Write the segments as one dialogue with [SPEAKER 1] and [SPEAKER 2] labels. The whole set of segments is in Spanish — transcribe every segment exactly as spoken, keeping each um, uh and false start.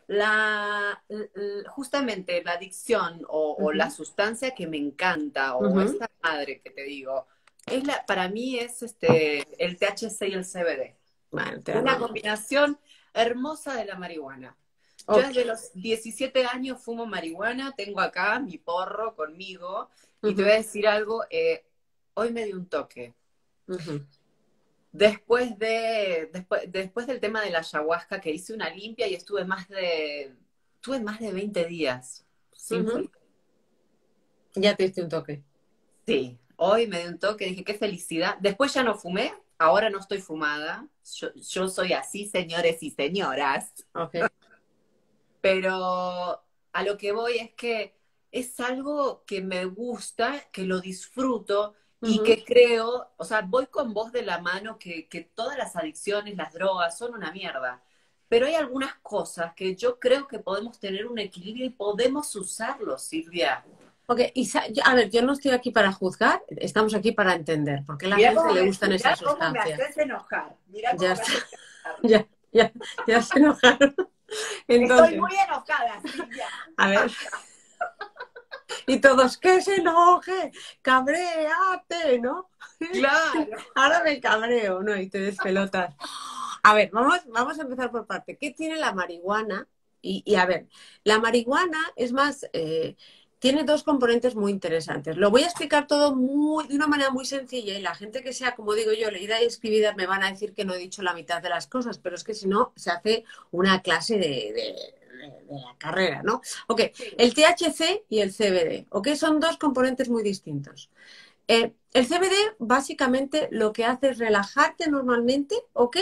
[SPEAKER 1] La, l- l- justamente la adicción o, o la
[SPEAKER 2] Ujú,
[SPEAKER 1] sustancia que me encanta o
[SPEAKER 2] ujú.
[SPEAKER 1] esta madre que te digo, es la, para mí es este, el T H C y el C B D.
[SPEAKER 2] Bueno, te
[SPEAKER 1] Una
[SPEAKER 2] amo.
[SPEAKER 1] combinación hermosa de la marihuana. Yo
[SPEAKER 2] Ok.
[SPEAKER 1] desde los diecisiete años fumo marihuana, tengo acá mi porro conmigo y te voy
[SPEAKER 2] Ujú,
[SPEAKER 1] a decir algo, eh, hoy me dio un toque.
[SPEAKER 2] ujú,
[SPEAKER 1] Después de, después, después del tema de la ayahuasca, que hice una limpia y estuve más de, estuve más de veinte días sin
[SPEAKER 2] ujú.
[SPEAKER 1] fumar.
[SPEAKER 2] Ya te diste un toque.
[SPEAKER 1] Sí, hoy me dio un toque, dije, qué felicidad. Después ya no fumé, ahora no estoy fumada. Yo, yo soy así, señores y señoras.
[SPEAKER 2] Ok.
[SPEAKER 1] Pero a lo que voy es que es algo que me gusta, que lo disfruto y
[SPEAKER 2] Ujú.
[SPEAKER 1] que creo, o sea, voy con vos de la mano que, que todas las adicciones, las drogas son una mierda. Pero hay algunas cosas que yo creo que podemos tener un equilibrio y podemos usarlo, Silvia.
[SPEAKER 2] Ok, y sa- yo- a ver, yo no estoy aquí para juzgar, estamos aquí para entender por qué a la
[SPEAKER 1] Mira
[SPEAKER 2] gente
[SPEAKER 1] cómo
[SPEAKER 2] le
[SPEAKER 1] me,
[SPEAKER 2] gustan esas
[SPEAKER 1] mirá cómo me
[SPEAKER 2] sustancias.
[SPEAKER 1] haces enojar. Mira
[SPEAKER 2] Ya
[SPEAKER 1] cómo me
[SPEAKER 2] está,
[SPEAKER 1] haces enojar.
[SPEAKER 2] ya, ya, ya se enojaron.
[SPEAKER 1] Estoy
[SPEAKER 2] Entonces,
[SPEAKER 1] muy enojada, Silvia.
[SPEAKER 2] a ver, y todos, que se enoje, cabréate, ¿no?
[SPEAKER 1] Claro.
[SPEAKER 2] Ahora me cabreo, ¿no? Y te despelotas. A ver, vamos, vamos a empezar por parte. ¿Qué tiene la marihuana? Y, y a ver, la marihuana es más, eh, tiene dos componentes muy interesantes. Lo voy a explicar todo muy, de una manera muy sencilla y la gente que sea, como digo yo, leída y escribida me van a decir que no he dicho la mitad de las cosas, pero es que si no, se hace una clase de, de- de- de la carrera, ¿no? Ok,
[SPEAKER 1] Sí.
[SPEAKER 2] el T H C y el C B D, ¿ok? Son dos componentes muy distintos. Eh, el C B D básicamente lo que hace es relajarte normalmente, ¿ok?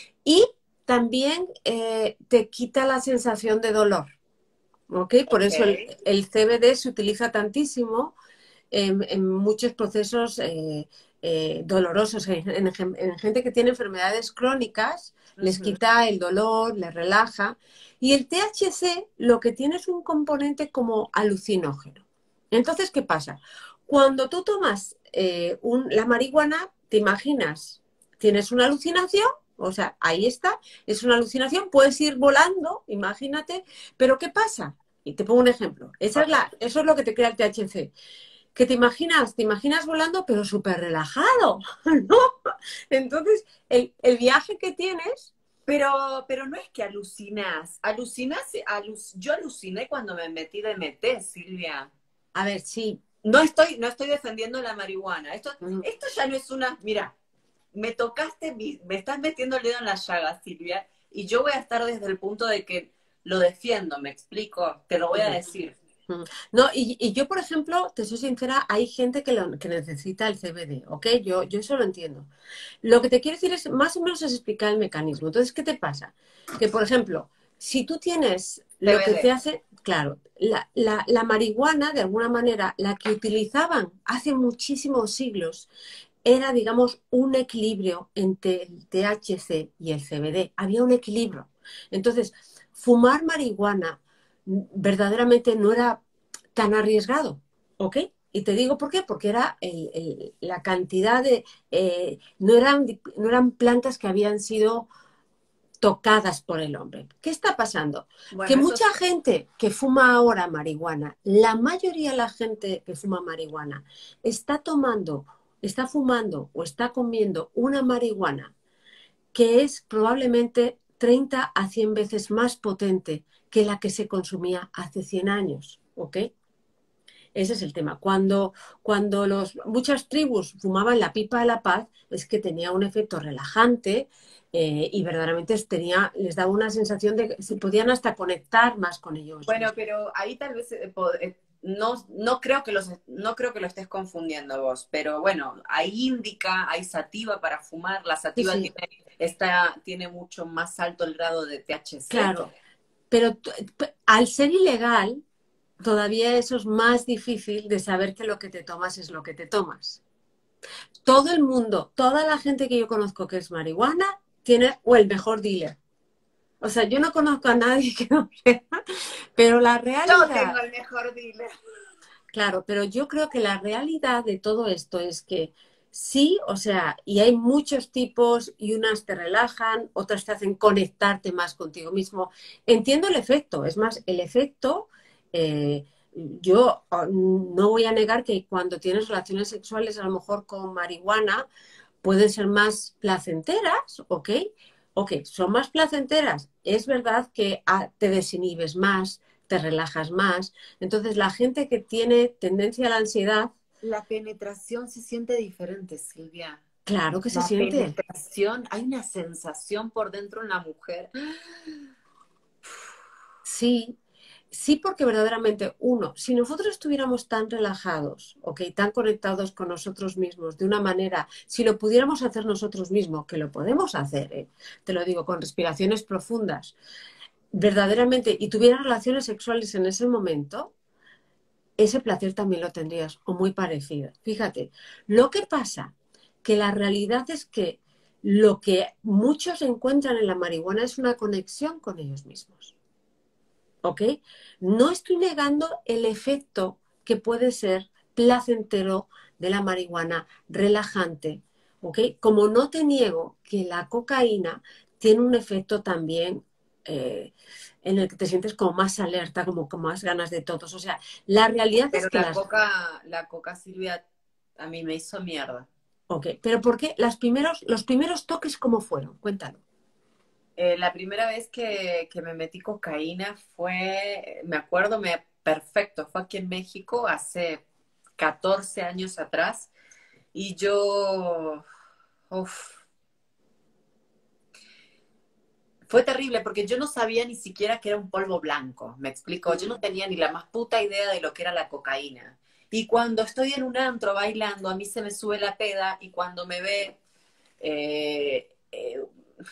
[SPEAKER 2] Y también eh, te quita la sensación de dolor, ¿ok? Por
[SPEAKER 1] Ok.
[SPEAKER 2] eso el, el C B D se utiliza tantísimo en, en muchos procesos eh, eh, dolorosos. En, en, en, gente que tiene enfermedades crónicas, les
[SPEAKER 1] Ujú.
[SPEAKER 2] quita el dolor, les relaja. Y el T H C lo que tiene es un componente como alucinógeno. Entonces, ¿qué pasa? Cuando tú tomas eh, un, la marihuana, te imaginas, tienes una alucinación, o sea, ahí está, es una alucinación, puedes ir volando, imagínate, pero ¿qué pasa? Y te pongo un ejemplo. Esa es
[SPEAKER 1] Ok.
[SPEAKER 2] la, eso es lo que te crea el T H C. ¿Qué te imaginas? Te imaginas volando, pero súper relajado, ¿no? Entonces, el, el, viaje que tienes.
[SPEAKER 1] Pero, pero no es que alucinas. Alucinas, aluc- yo aluciné cuando me metí de M T, Silvia.
[SPEAKER 2] A ver, sí.
[SPEAKER 1] No estoy, no estoy defendiendo la marihuana. Esto,
[SPEAKER 2] Mm,
[SPEAKER 1] esto ya no es una. Mira, me tocaste, mi- me estás metiendo el dedo en la llaga, Silvia, y yo voy a estar desde el punto de que lo defiendo, me explico, te lo voy a
[SPEAKER 2] ujú,
[SPEAKER 1] decir.
[SPEAKER 2] mm. No, y, y, yo, por ejemplo, te soy sincera, hay gente que, lo, que necesita el C B D, ¿ok? Yo, yo eso lo entiendo. Lo que te quiero decir es, más o menos, es explicar el mecanismo. Entonces, ¿qué te pasa? Que, por ejemplo, si tú tienes lo que te
[SPEAKER 1] C B D.
[SPEAKER 2] hace, claro, la, la, la marihuana, de alguna manera, la que utilizaban hace muchísimos siglos, era, digamos, un equilibrio entre el T H C y el C B D. Había un equilibrio. Entonces, fumar marihuana verdaderamente no era tan arriesgado, ¿ok? Y te digo por qué, porque era el, el, la cantidad de... Eh, no, eran, no eran plantas que habían sido tocadas por el hombre. ¿Qué está pasando? Que
[SPEAKER 1] Bueno, eso
[SPEAKER 2] mucha
[SPEAKER 1] sí.
[SPEAKER 2] gente que fuma ahora marihuana, la mayoría de la gente que fuma marihuana, está tomando, está fumando o está comiendo una marihuana que es probablemente treinta a cien veces más potente que la que se consumía hace cien años, ¿ok? Ese es el tema. Cuando, cuando los, muchas tribus fumaban la pipa de la paz, es que tenía un efecto relajante eh, y verdaderamente tenía, les daba una sensación de que se podían hasta conectar más con ellos
[SPEAKER 1] Bueno,
[SPEAKER 2] mismos.
[SPEAKER 1] pero ahí tal vez eh, po- eh, no, no creo que los, no creo que lo estés confundiendo vos, pero bueno, hay índica, hay sativa para fumar, la
[SPEAKER 2] Sí,
[SPEAKER 1] sativa
[SPEAKER 2] sí,
[SPEAKER 1] tiene, está, tiene mucho más alto el grado de T H C.
[SPEAKER 2] claro. Pero t- al ser ilegal, todavía eso es más difícil de saber que lo que te tomas es lo que te tomas. Todo el mundo, toda la gente que yo conozco que es marihuana, tiene o el mejor dealer. O sea, yo no conozco a nadie que no sea, pero la
[SPEAKER 1] Yo tengo
[SPEAKER 2] realidad,
[SPEAKER 1] el mejor dealer.
[SPEAKER 2] claro, pero yo creo que la realidad de todo esto es que Sí, o sea, y hay muchos tipos y unas te relajan, otras te hacen conectarte más contigo mismo. Entiendo el efecto, es más, el efecto, eh, yo oh, no voy a negar que cuando tienes relaciones sexuales a lo mejor con marihuana pueden ser más placenteras, ¿ok? Ok, son más placenteras. Es verdad que ah, te desinhibes más, te relajas más. Entonces, la gente que tiene tendencia a la ansiedad,
[SPEAKER 1] La penetración se siente diferente, Silvia.
[SPEAKER 2] claro que se
[SPEAKER 1] La
[SPEAKER 2] siente.
[SPEAKER 1] penetración, hay una sensación por dentro en la mujer.
[SPEAKER 2] Sí, sí, porque verdaderamente, uno, si nosotros estuviéramos tan relajados, ok, tan conectados con nosotros mismos, de una manera, si lo pudiéramos hacer nosotros mismos, que lo podemos hacer, eh, te lo digo, con respiraciones profundas, verdaderamente, y tuvieras relaciones sexuales en ese momento, ese placer también lo tendrías, o muy parecido. Fíjate, lo que pasa, que la realidad es que lo que muchos encuentran en la marihuana es una conexión con ellos mismos. ¿Ok? No estoy negando el efecto que puede ser placentero de la marihuana, relajante, ¿ok? Como no te niego que la cocaína tiene un efecto también eh, en el que te sientes como más alerta, como con más ganas de todos. O sea, la realidad es
[SPEAKER 1] Pero
[SPEAKER 2] que
[SPEAKER 1] la
[SPEAKER 2] las...
[SPEAKER 1] coca, la coca, Silvia, a mí me hizo mierda.
[SPEAKER 2] Ok, pero ¿por qué las primeros, los primeros toques cómo fueron? Cuéntalo.
[SPEAKER 1] Eh, la primera vez que, que me metí cocaína fue, me acuerdo, me, perfecto, fue aquí en México hace catorce años atrás. Y yo, uf, fue terrible porque yo no sabía ni siquiera que era un polvo blanco, me explico, yo no tenía ni la más puta idea de lo que era la cocaína. Y cuando estoy en un antro bailando, a mí se me sube la peda y cuando me ve, eh, eh,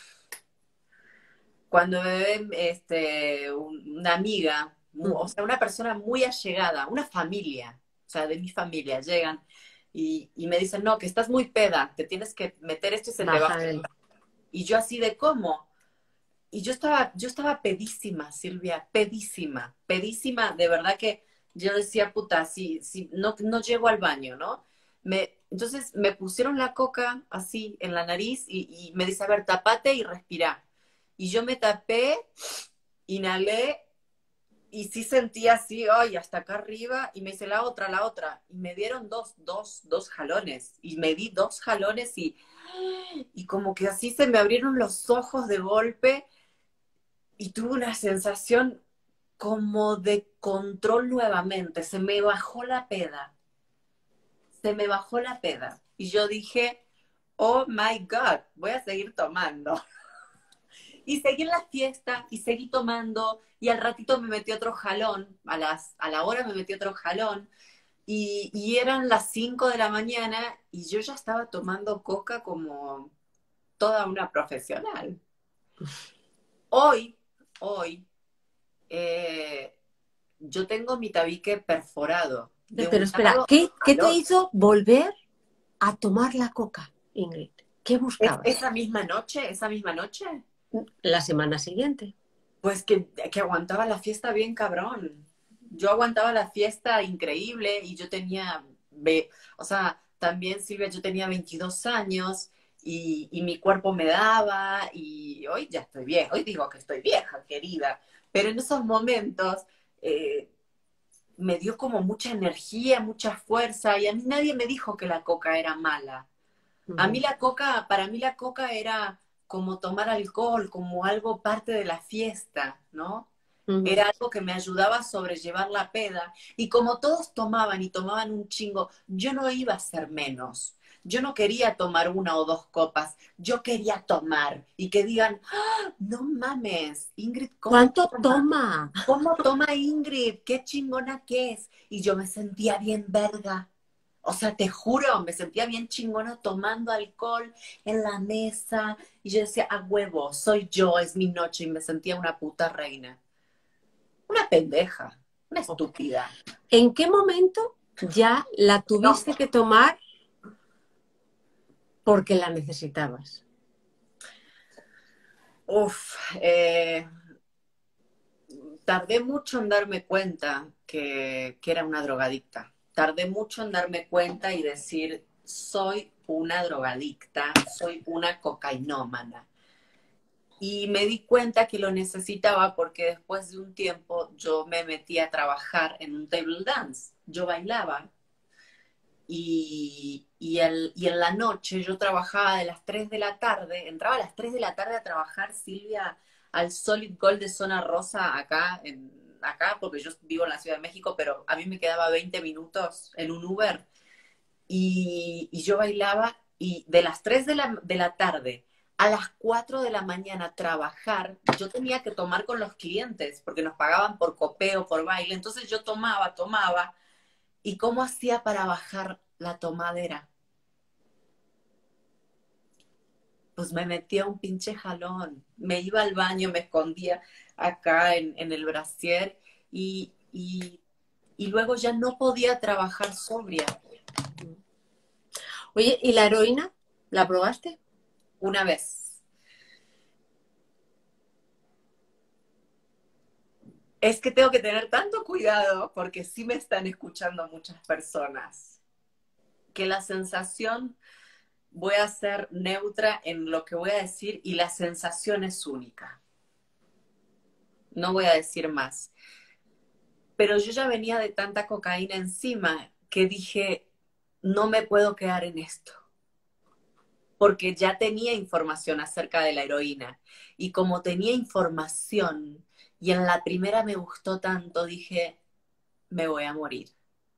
[SPEAKER 1] cuando me ve este, un- una amiga, mu- o
[SPEAKER 2] Ujú.
[SPEAKER 1] sea, una persona muy allegada, una familia, o sea, de mi familia, llegan y, y me dicen, no, que estás muy peda, te tienes que meter esto y se te
[SPEAKER 2] Baja
[SPEAKER 1] baja.
[SPEAKER 2] el...
[SPEAKER 1] Y yo así de cómo. Y yo estaba, yo estaba pedísima, Silvia, pedísima, pedísima, de verdad que yo decía, puta, si, si no, no llego al baño, ¿no? Me, entonces me pusieron la coca así en la nariz y, y me dice, a ver, tapate y respira. Y yo me tapé, inhalé y sí sentía así, ay, hasta acá arriba, y me dice la otra, la otra. Y me dieron dos, dos, dos jalones. Y me di dos jalones y, y como que así se me abrieron los ojos de golpe y tuve una sensación como de control nuevamente. Se me bajó la peda, se me bajó la peda. Y yo dije, oh my God, voy a seguir tomando. Y seguí en la fiesta y seguí tomando y al ratito me metí otro jalón, a, las, a la hora me metí otro jalón y, y eran las cinco de la mañana y yo ya estaba tomando coca como toda una profesional. Hoy, hoy, eh, yo tengo mi tabique perforado de
[SPEAKER 2] Pero
[SPEAKER 1] un
[SPEAKER 2] espera,
[SPEAKER 1] lado
[SPEAKER 2] ¿qué, qué
[SPEAKER 1] al
[SPEAKER 2] te
[SPEAKER 1] otro.
[SPEAKER 2] hizo volver a tomar la coca, Ingrid? ¿Qué
[SPEAKER 1] Es,
[SPEAKER 2] buscabas?
[SPEAKER 1] esa misma noche, esa misma noche,
[SPEAKER 2] La semana siguiente.
[SPEAKER 1] pues que, que aguantaba la fiesta bien cabrón. Yo aguantaba la fiesta increíble y yo tenía, ve- o sea, también Silvia, yo tenía veintidós años y, y mi cuerpo me daba y hoy ya estoy vieja, hoy digo que estoy vieja, querida, pero en esos momentos eh, me dio como mucha energía, mucha fuerza y a mí nadie me dijo que la coca era mala. A mí
[SPEAKER 2] Ujú,
[SPEAKER 1] la coca, para mí la coca era como tomar alcohol, como algo parte de la fiesta, ¿no?
[SPEAKER 2] ujú.
[SPEAKER 1] Era algo que me ayudaba a sobrellevar la peda. Y como todos tomaban y tomaban un chingo, yo no iba a ser menos. Yo no quería tomar una o dos copas, yo quería tomar y que digan, "Ah, no mames, Ingrid, ¿cómo
[SPEAKER 2] ¿Cuánto
[SPEAKER 1] toma?
[SPEAKER 2] toma?
[SPEAKER 1] ¿Cómo toma Ingrid? Qué chingona que es." Y yo me sentía bien verga. O sea, te juro, me sentía bien chingona tomando alcohol en la mesa. Y yo decía, a huevo, soy yo, es mi noche. Y me sentía una puta reina. Una pendeja, una
[SPEAKER 2] Ok.
[SPEAKER 1] estúpida.
[SPEAKER 2] ¿En qué momento ya la
[SPEAKER 1] No.
[SPEAKER 2] tuviste que tomar porque la necesitabas?
[SPEAKER 1] Uf, eh, tardé mucho en darme cuenta que, que era una drogadicta. Tardé mucho en darme cuenta y decir, soy una drogadicta, soy una cocainómana. Y me di cuenta que lo necesitaba porque después de un tiempo yo me metí a trabajar en un table dance. Yo bailaba y, y, el, y en la noche yo trabajaba de las tres de la tarde, entraba a las tres de la tarde a trabajar, Silvia, al Solid Gold de Zona Rosa acá, en, acá porque yo vivo en la Ciudad de México, pero a mí me quedaba veinte minutos en un Uber y, y yo bailaba y de las tres de la, de la tarde a las cuatro de la mañana trabajar, yo tenía que tomar con los clientes porque nos pagaban por copeo, por baile, entonces yo tomaba, tomaba. ¿Y cómo hacía para bajar la tomadera? Pues me metía un pinche jalón, me iba al baño, me escondía acá en, en el brasier y, y, y luego ya no podía trabajar sobria.
[SPEAKER 2] Oye, ¿y la heroína? ¿La probaste?
[SPEAKER 1] Una vez. Es que tengo que tener tanto cuidado porque sí me están escuchando muchas personas, que la sensación, voy a ser neutra en lo que voy a decir y la sensación es única. No voy a decir más. Pero yo ya venía de tanta cocaína encima que dije, no me puedo quedar en esto. Porque ya tenía información acerca de la heroína. Y como tenía información, y en la primera me gustó tanto, dije, me voy a morir.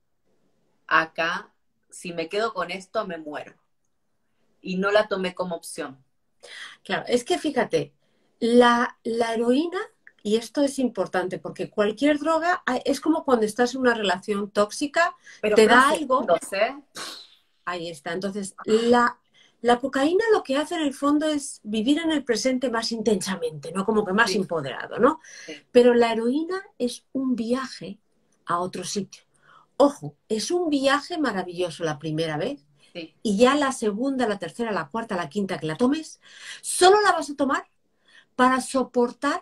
[SPEAKER 1] Acá, si me quedo con esto, me muero. Y no la tomé como opción.
[SPEAKER 2] Claro, es que fíjate, la, la heroína, y esto es importante, porque cualquier droga ah, es como cuando estás en una relación tóxica,
[SPEAKER 1] Pero
[SPEAKER 2] te
[SPEAKER 1] fueron
[SPEAKER 2] da algo,
[SPEAKER 1] segundos, ¿eh?
[SPEAKER 2] ahí está. Entonces, la, la cocaína lo que hace en el fondo es vivir en el presente más intensamente, ¿no? Como que más
[SPEAKER 1] Sí,
[SPEAKER 2] empoderado, ¿no?
[SPEAKER 1] sí,
[SPEAKER 2] Pero la heroína es un viaje a otro sitio. Ojo, es un viaje maravilloso la primera vez,
[SPEAKER 1] sí.
[SPEAKER 2] y ya la segunda, la tercera, la cuarta, la quinta que la tomes, solo la vas a tomar para soportar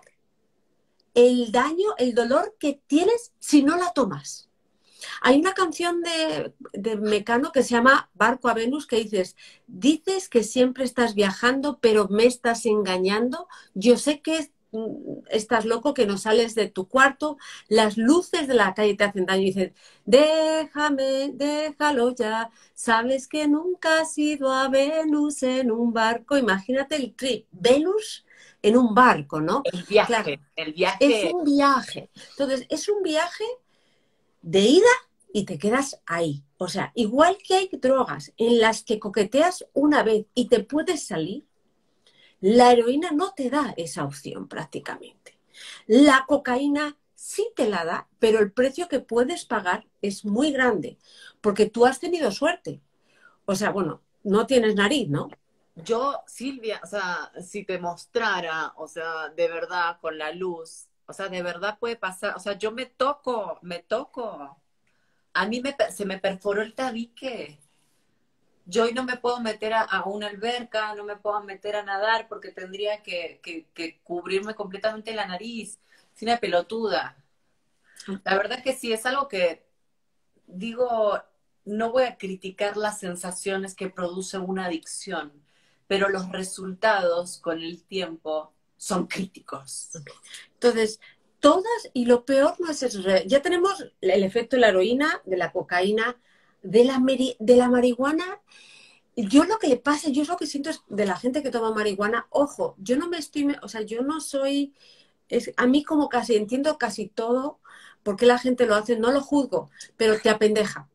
[SPEAKER 2] el daño, el dolor que tienes si no la tomas. Hay una canción de, de Mecano que se llama Barco a Venus que dices, dices que siempre estás viajando, pero me estás engañando. Yo sé que mm, estás loco, que no sales de tu cuarto, las luces de la calle te hacen daño y dices, déjame, déjalo ya, sabes que nunca has ido a Venus en un barco. Imagínate el trip, Venus en un barco, ¿no?
[SPEAKER 1] El
[SPEAKER 2] Claro,
[SPEAKER 1] viaje, el
[SPEAKER 2] es
[SPEAKER 1] viaje.
[SPEAKER 2] un viaje. Entonces, es un viaje de ida y te quedas ahí. O sea, igual que hay drogas en las que coqueteas una vez y te puedes salir, la heroína no te da esa opción prácticamente. La cocaína sí te la da, pero el precio que puedes pagar es muy grande, porque tú has tenido suerte. O sea, bueno, no tienes nariz, ¿no?
[SPEAKER 1] Yo, Silvia, o sea, si te mostrara, o sea, de verdad, con la luz, o sea, de verdad puede pasar, o sea, yo me toco, me toco. A mí me, per- se me perforó el tabique. Yo hoy no me puedo meter a, a una alberca, no me puedo meter a nadar porque tendría que, que, que cubrirme completamente la nariz. Sin una pelotuda. La verdad que sí, es algo que digo, no voy a criticar las sensaciones que produce una adicción, pero los resultados con el tiempo son críticos.
[SPEAKER 2] Entonces, todas, y lo peor no es eso. Ya tenemos el efecto de la heroína, de la cocaína, de la, de la marihuana. Yo lo que le pasa, yo lo que siento es de la gente que toma marihuana, ojo, yo no me estoy, o sea, yo no soy, es, a mí como casi entiendo casi todo, por qué la gente lo hace, no lo juzgo, pero te apendeja.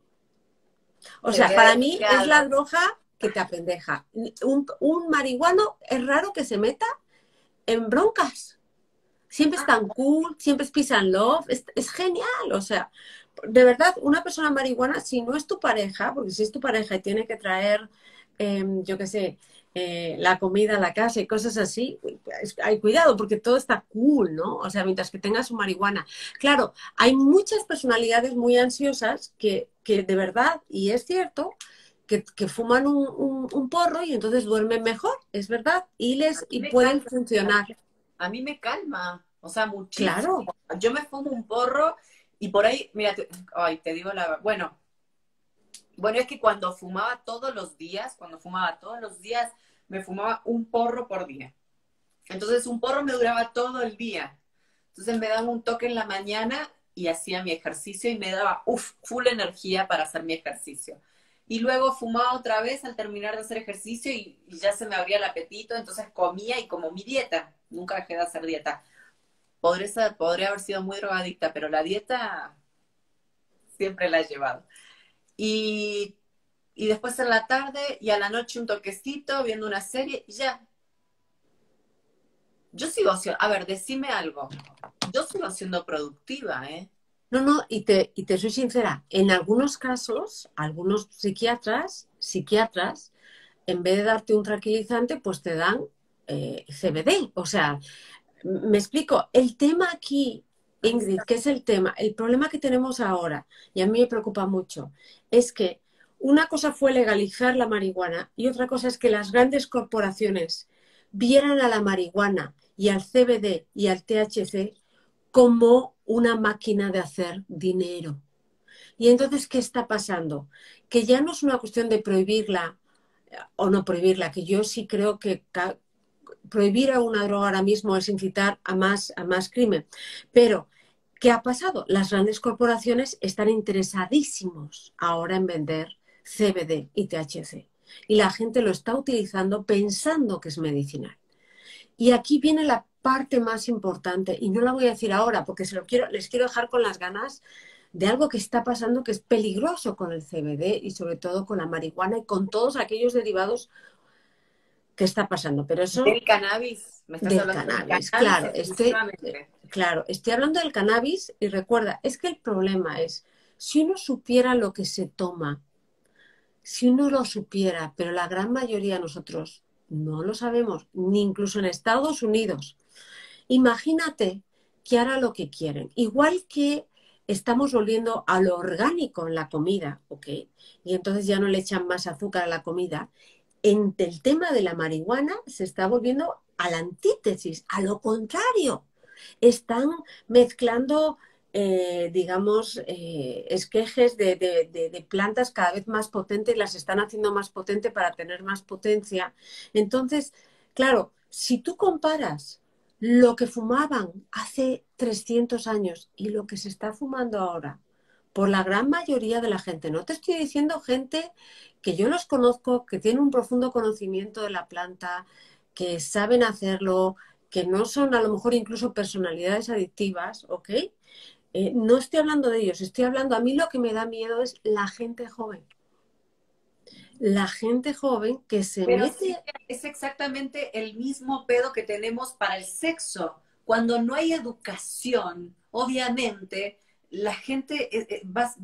[SPEAKER 2] O
[SPEAKER 1] Te
[SPEAKER 2] sea,
[SPEAKER 1] voy a
[SPEAKER 2] para
[SPEAKER 1] decir
[SPEAKER 2] mí es la
[SPEAKER 1] algo.
[SPEAKER 2] droga que te apendeja. Un, un marihuano es raro que se meta en broncas. Siempre están cool, siempre es peace and love, es, es genial, o sea, de verdad, una persona marihuana, si no es tu pareja, porque si es tu pareja y tiene que traer, eh, yo qué sé, eh, la comida a la casa y cosas así, pues, hay cuidado, porque todo está cool, ¿no? O sea, mientras que tengas su marihuana. Claro, hay muchas personalidades muy ansiosas que, que de verdad, y es cierto, que, que fuman un, un, un porro y entonces duermen mejor, es verdad, y,
[SPEAKER 1] A
[SPEAKER 2] les,
[SPEAKER 1] mí
[SPEAKER 2] y
[SPEAKER 1] me
[SPEAKER 2] pueden
[SPEAKER 1] calma,
[SPEAKER 2] funcionar.
[SPEAKER 1] a mí me calma, o sea, muchísimo.
[SPEAKER 2] Claro.
[SPEAKER 1] Yo me fumo un porro y por ahí, mira, te, ay, te digo la, bueno, Bueno, es que cuando fumaba todos los días, cuando fumaba todos los días, me fumaba un porro por día. Entonces un porro me duraba todo el día. Entonces me daba un toque en la mañana y hacía mi ejercicio y me daba, uff, full energía para hacer mi ejercicio. Y luego fumaba otra vez al terminar de hacer ejercicio y, y ya se me abría el apetito, entonces comía y como mi dieta. Nunca dejé de hacer dieta. Podré, ser, podré haber sido muy drogadicta, pero la dieta siempre la he llevado. Y, y después en la tarde y a la noche un toquecito, viendo una serie y ya. Yo sigo siendo, a ver, decime algo. Yo sigo siendo productiva, ¿eh?
[SPEAKER 2] No, no, y te, y te soy sincera, en algunos casos, algunos psiquiatras, psiquiatras, en vez de darte un tranquilizante, pues te dan eh, C B D. O sea, me explico, el tema aquí, Ingrid, ¿qué es el tema? El problema que tenemos ahora, y a mí me preocupa mucho, es que una cosa fue legalizar la marihuana y otra cosa es que las grandes corporaciones vieran a la marihuana y al C B D y al T H C como una máquina de hacer dinero. Y entonces, ¿qué está pasando? Que ya no es una cuestión de prohibirla o no prohibirla, que yo sí creo que prohibir a una droga ahora mismo es incitar a más, a más crimen. Pero, ¿qué ha pasado? Las grandes corporaciones están interesadísimos ahora en vender C B D y T H C. Y la gente lo está utilizando pensando que es medicinal. Y aquí viene la parte más importante, y no la voy a decir ahora porque se lo quiero, les quiero dejar con las ganas de algo que está pasando que es peligroso con el C B D y sobre todo con la marihuana y con todos aquellos derivados que está pasando. Pero eso
[SPEAKER 1] del cannabis, me estás
[SPEAKER 2] del
[SPEAKER 1] hablando del
[SPEAKER 2] cannabis,
[SPEAKER 1] cannabis
[SPEAKER 2] claro, estoy,
[SPEAKER 1] exclusivamente.
[SPEAKER 2] claro, estoy hablando del cannabis y recuerda, es que el problema es, si uno supiera lo que se toma, si uno lo supiera, pero la gran mayoría de nosotros no lo sabemos, ni incluso en Estados Unidos. Imagínate que hará lo que quieren. Igual que estamos volviendo a lo orgánico en la comida, ¿ok? Y entonces ya no le echan más azúcar a la comida. En el tema de la marihuana se está volviendo a la antítesis, a lo contrario. Están mezclando, eh, digamos, eh, esquejes de, de, de, de plantas cada vez más potentes, las están haciendo más potente para tener más potencia. Entonces, claro, si tú comparas lo que fumaban hace trescientos años y lo que se está fumando ahora, por la gran mayoría de la gente, no te estoy diciendo gente que yo los conozco, que tienen un profundo conocimiento de la planta, que saben hacerlo, que no son a lo mejor incluso personalidades adictivas, ¿ok? Eh, no estoy hablando de ellos, estoy hablando, a mí lo que me da miedo es la gente joven. La gente joven que se
[SPEAKER 1] Pero
[SPEAKER 2] mete...
[SPEAKER 1] sí, es exactamente el mismo pedo que tenemos para el sexo. Cuando no hay educación, obviamente, la gente eh, eh, va,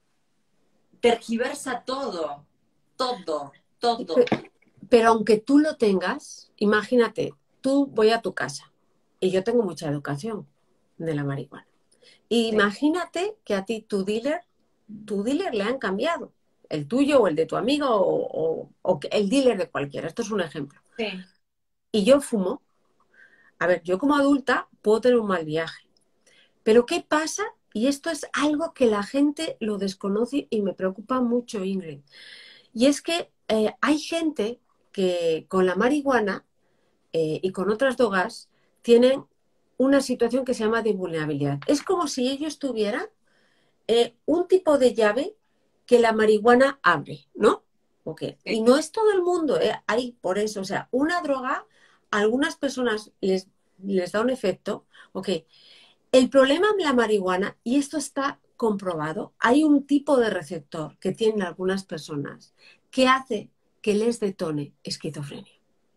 [SPEAKER 1] tergiversa todo, todo, todo.
[SPEAKER 2] Pero aunque tú lo tengas, imagínate, tú voy a tu casa y yo tengo mucha educación de la marihuana.
[SPEAKER 1] Sí.
[SPEAKER 2] Imagínate que a ti tu dealer, tu dealer le han cambiado, el tuyo o el de tu amigo o, o, o el dealer de cualquiera. Esto es un ejemplo.
[SPEAKER 1] Sí.
[SPEAKER 2] Y yo fumo. A ver, yo como adulta puedo tener un mal viaje. Pero ¿qué pasa? Y esto es algo que la gente lo desconoce y me preocupa mucho, Ingrid. Y es que eh, hay gente que con la marihuana eh, y con otras drogas tienen una situación que se llama de vulnerabilidad. Es como si ellos tuvieran eh, un tipo de llave que la marihuana abre, ¿no? Okay.
[SPEAKER 1] Sí.
[SPEAKER 2] Y no es todo el mundo, ¿eh? Hay por eso, o sea, una droga, a algunas personas les, les da un efecto, ok. El problema en la marihuana, y esto está comprobado, hay un tipo de receptor que tienen algunas personas que hace que les detone esquizofrenia.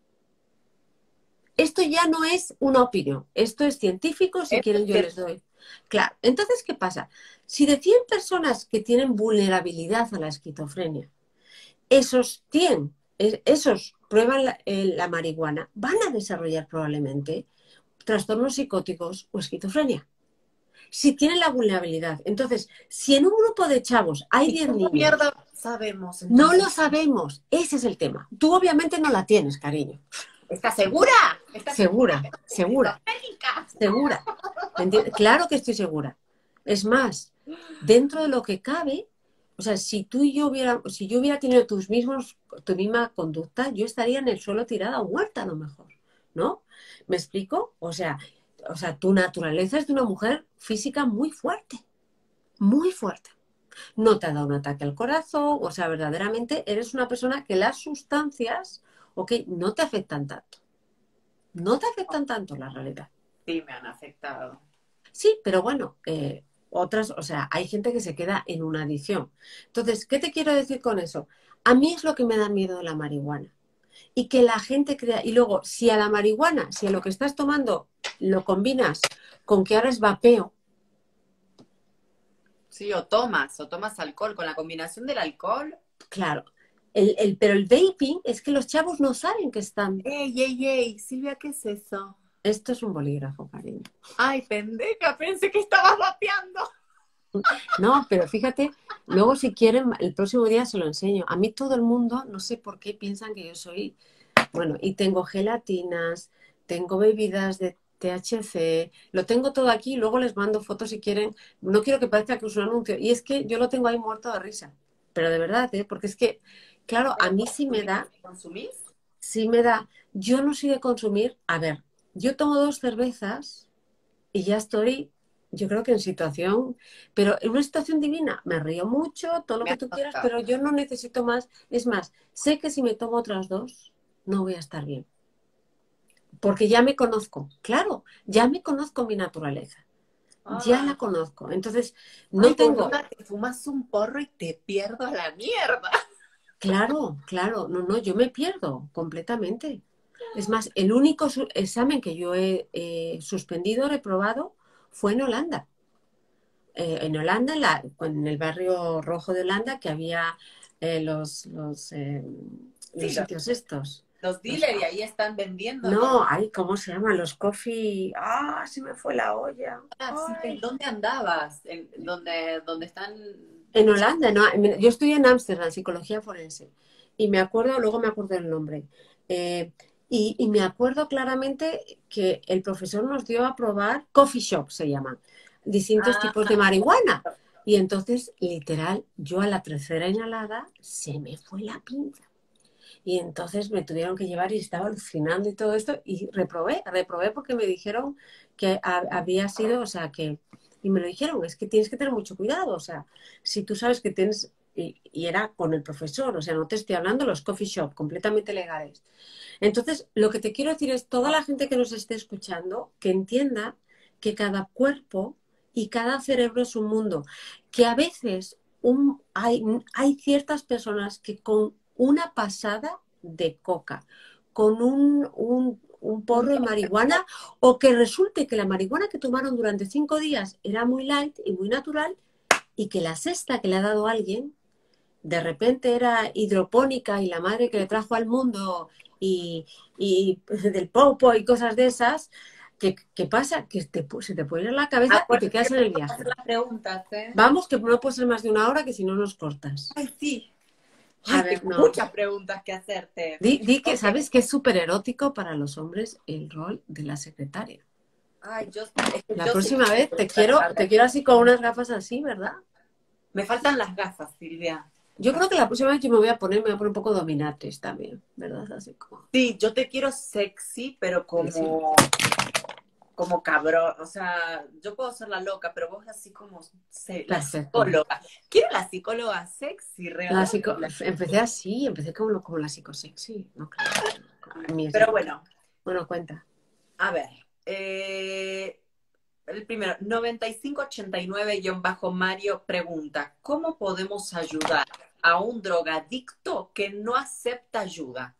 [SPEAKER 2] Esto ya no es una opinión, esto es científico, si quieren yo les doy. Claro, entonces, ¿qué pasa? Si de cien personas que tienen vulnerabilidad a la esquizofrenia, esos cien, esos prueban la, eh, la marihuana, van a desarrollar probablemente trastornos psicóticos o esquizofrenia. Si tienen la vulnerabilidad. Entonces, si en un grupo de chavos hay diez niños...
[SPEAKER 1] mierda sabemos?
[SPEAKER 2] Entonces? No
[SPEAKER 1] Entonces?
[SPEAKER 2] lo sabemos. Ese es el tema. Tú obviamente no la tienes, cariño.
[SPEAKER 1] ¿Estás segura? ¿Estás
[SPEAKER 2] segura? Segura, segura. ¿Me entiendes? Claro que estoy segura. Es más, dentro de lo que cabe, O sea, si tú y yo hubiera, si yo hubiera tenido tus mismos, tu misma conducta, yo estaría en el suelo tirada o muerta a lo mejor, ¿no? ¿Me explico? O sea, o sea, tu naturaleza es de una mujer física muy fuerte, muy fuerte. No te ha dado un ataque al corazón, o sea, verdaderamente eres una persona que las sustancias, ok, no te afectan tanto. No te afectan tanto la realidad.
[SPEAKER 1] Sí, me han afectado.
[SPEAKER 2] Sí, pero bueno, eh, otras, o sea, hay gente que se queda en una adicción. Entonces, ¿qué te quiero decir con eso? A mí es lo que me da miedo de la marihuana. Y que la gente crea, y luego, si a la marihuana, si a lo que estás tomando lo combinas con que ahora es vapeo,
[SPEAKER 1] Sí, o tomas, o tomas alcohol. Con la combinación del alcohol.
[SPEAKER 2] claro, el, el, pero el vaping es que los chavos no saben que están.
[SPEAKER 1] ¡Ey, ey, ey! Silvia, ¿qué es eso?
[SPEAKER 2] Esto es un bolígrafo, cariño.
[SPEAKER 1] Ay, pendeja, pensé que estabas vapeando.
[SPEAKER 2] No, pero fíjate, luego si quieren, el próximo día se lo enseño. A mí todo el mundo, no sé por qué piensan que yo soy, bueno, y tengo gelatinas, tengo bebidas de T H C, lo tengo todo aquí, luego les mando fotos si quieren. No quiero que parezca que es un anuncio. Y es que yo lo tengo ahí muerto de risa. Pero de verdad, ¿eh? Porque es que, claro, a
[SPEAKER 1] ¿Pero
[SPEAKER 2] mí sí me
[SPEAKER 1] consumís?
[SPEAKER 2] da,
[SPEAKER 1] ¿Consumís?
[SPEAKER 2] sí me da. Yo no soy de consumir. A ver, yo tomo dos cervezas y ya estoy, yo creo que en situación, pero en una situación divina, me río mucho, todo lo
[SPEAKER 1] Me
[SPEAKER 2] que
[SPEAKER 1] has
[SPEAKER 2] tú quieras,
[SPEAKER 1] contado.
[SPEAKER 2] pero yo no necesito más. Es más, sé que si me tomo otras dos, no voy a estar bien, porque ya me conozco, claro, ya me conozco mi naturaleza, ya la
[SPEAKER 1] Ah,
[SPEAKER 2] conozco. Entonces,
[SPEAKER 1] ay,
[SPEAKER 2] no tengo,
[SPEAKER 1] boluda, te fumas un porro y te pierdo a la mierda.
[SPEAKER 2] claro, claro, no, no, yo me pierdo completamente. Es más, el único su- examen que yo he eh, suspendido, reprobado, fue en Holanda. Eh, en Holanda, en, la- en el barrio rojo de Holanda, que había eh, los, los, eh,
[SPEAKER 1] Sí,
[SPEAKER 2] los
[SPEAKER 1] los,
[SPEAKER 2] sitios estos.
[SPEAKER 1] los
[SPEAKER 2] Los,
[SPEAKER 1] dealers y ahí están vendiendo, ¿no?
[SPEAKER 2] no, ay, ¿cómo se llaman? Los coffee. Ah, se me fue la olla.
[SPEAKER 1] Ah, sí, ¿en
[SPEAKER 2] Ay.
[SPEAKER 1] dónde andabas? ¿En, donde, donde están?
[SPEAKER 2] En Holanda, no, yo estudié en Ámsterdam, psicología forense, y me acuerdo, luego me acuerdo el nombre. Eh, y, y me acuerdo claramente que el profesor nos dio a probar coffee shop, se llaman, distintos tipos
[SPEAKER 1] Ah,
[SPEAKER 2] de marihuana. Y entonces, literal, yo a la tercera inhalada se me fue la pinza. Y entonces me tuvieron que llevar y estaba alucinando y todo esto. Y reprobé, reprobé porque me dijeron que ha- había sido, o sea, que, y me lo dijeron, es que tienes que tener mucho cuidado. O sea, si tú sabes que tienes, y, y era con el profesor, o sea, no te estoy hablando de los coffee shop, completamente legales. Entonces, lo que te quiero decir es, toda la gente que nos esté escuchando, que entienda que cada cuerpo y cada cerebro es un mundo, que a veces un, hay, hay ciertas personas que con una pasada de coca, con un, un, un
[SPEAKER 1] un
[SPEAKER 2] porro de marihuana, o que resulte que la marihuana que tomaron durante cinco días era muy light y muy natural, y que la sexta que le ha dado alguien de repente era hidropónica y la madre que le trajo al mundo y, y del popo y cosas de esas, ¿qué, qué pasa? Que te, se te puede ir a la
[SPEAKER 1] Ah,
[SPEAKER 2] cabeza y
[SPEAKER 1] por
[SPEAKER 2] te
[SPEAKER 1] eso que
[SPEAKER 2] quedas en el
[SPEAKER 1] puedo hacer
[SPEAKER 2] viaje.
[SPEAKER 1] las preguntas, ¿eh?
[SPEAKER 2] Vamos, que no puede ser más de una hora, que si no nos cortas.
[SPEAKER 1] Ay, sí.
[SPEAKER 2] A
[SPEAKER 1] Ay,
[SPEAKER 2] ver,
[SPEAKER 1] tengo
[SPEAKER 2] no.
[SPEAKER 1] muchas preguntas que hacerte.
[SPEAKER 2] Di, di que
[SPEAKER 1] Ok.
[SPEAKER 2] sabes que es súper erótico para los hombres el rol de la secretaria.
[SPEAKER 1] Ay, yo, es que
[SPEAKER 2] La
[SPEAKER 1] yo sé
[SPEAKER 2] próxima
[SPEAKER 1] que
[SPEAKER 2] vez te quiero, te quiero así con unas gafas así, ¿verdad?
[SPEAKER 1] me faltan las gafas, Silvia.
[SPEAKER 2] Yo creo que la próxima vez yo me voy a poner, me voy a poner un poco dominatrix también, ¿verdad? Así como.
[SPEAKER 1] Sí, yo te quiero sexy, pero
[SPEAKER 2] Sí, sí.
[SPEAKER 1] como, como cabrón. O sea, yo puedo ser la loca, pero vos así como sé, la
[SPEAKER 2] Perfecto.
[SPEAKER 1] psicóloga. Quiero la psicóloga sexy,
[SPEAKER 2] La
[SPEAKER 1] real.
[SPEAKER 2] psico- Empecé así, empecé como, como la psicosexy, no creo. En mi
[SPEAKER 1] Pero
[SPEAKER 2] época.
[SPEAKER 1] bueno,
[SPEAKER 2] Bueno, cuenta.
[SPEAKER 1] a ver. eh, el primero, noventa y cinco ochenta y nueve-Mario pregunta, ¿cómo podemos ayudar a un drogadicto que no acepta ayuda?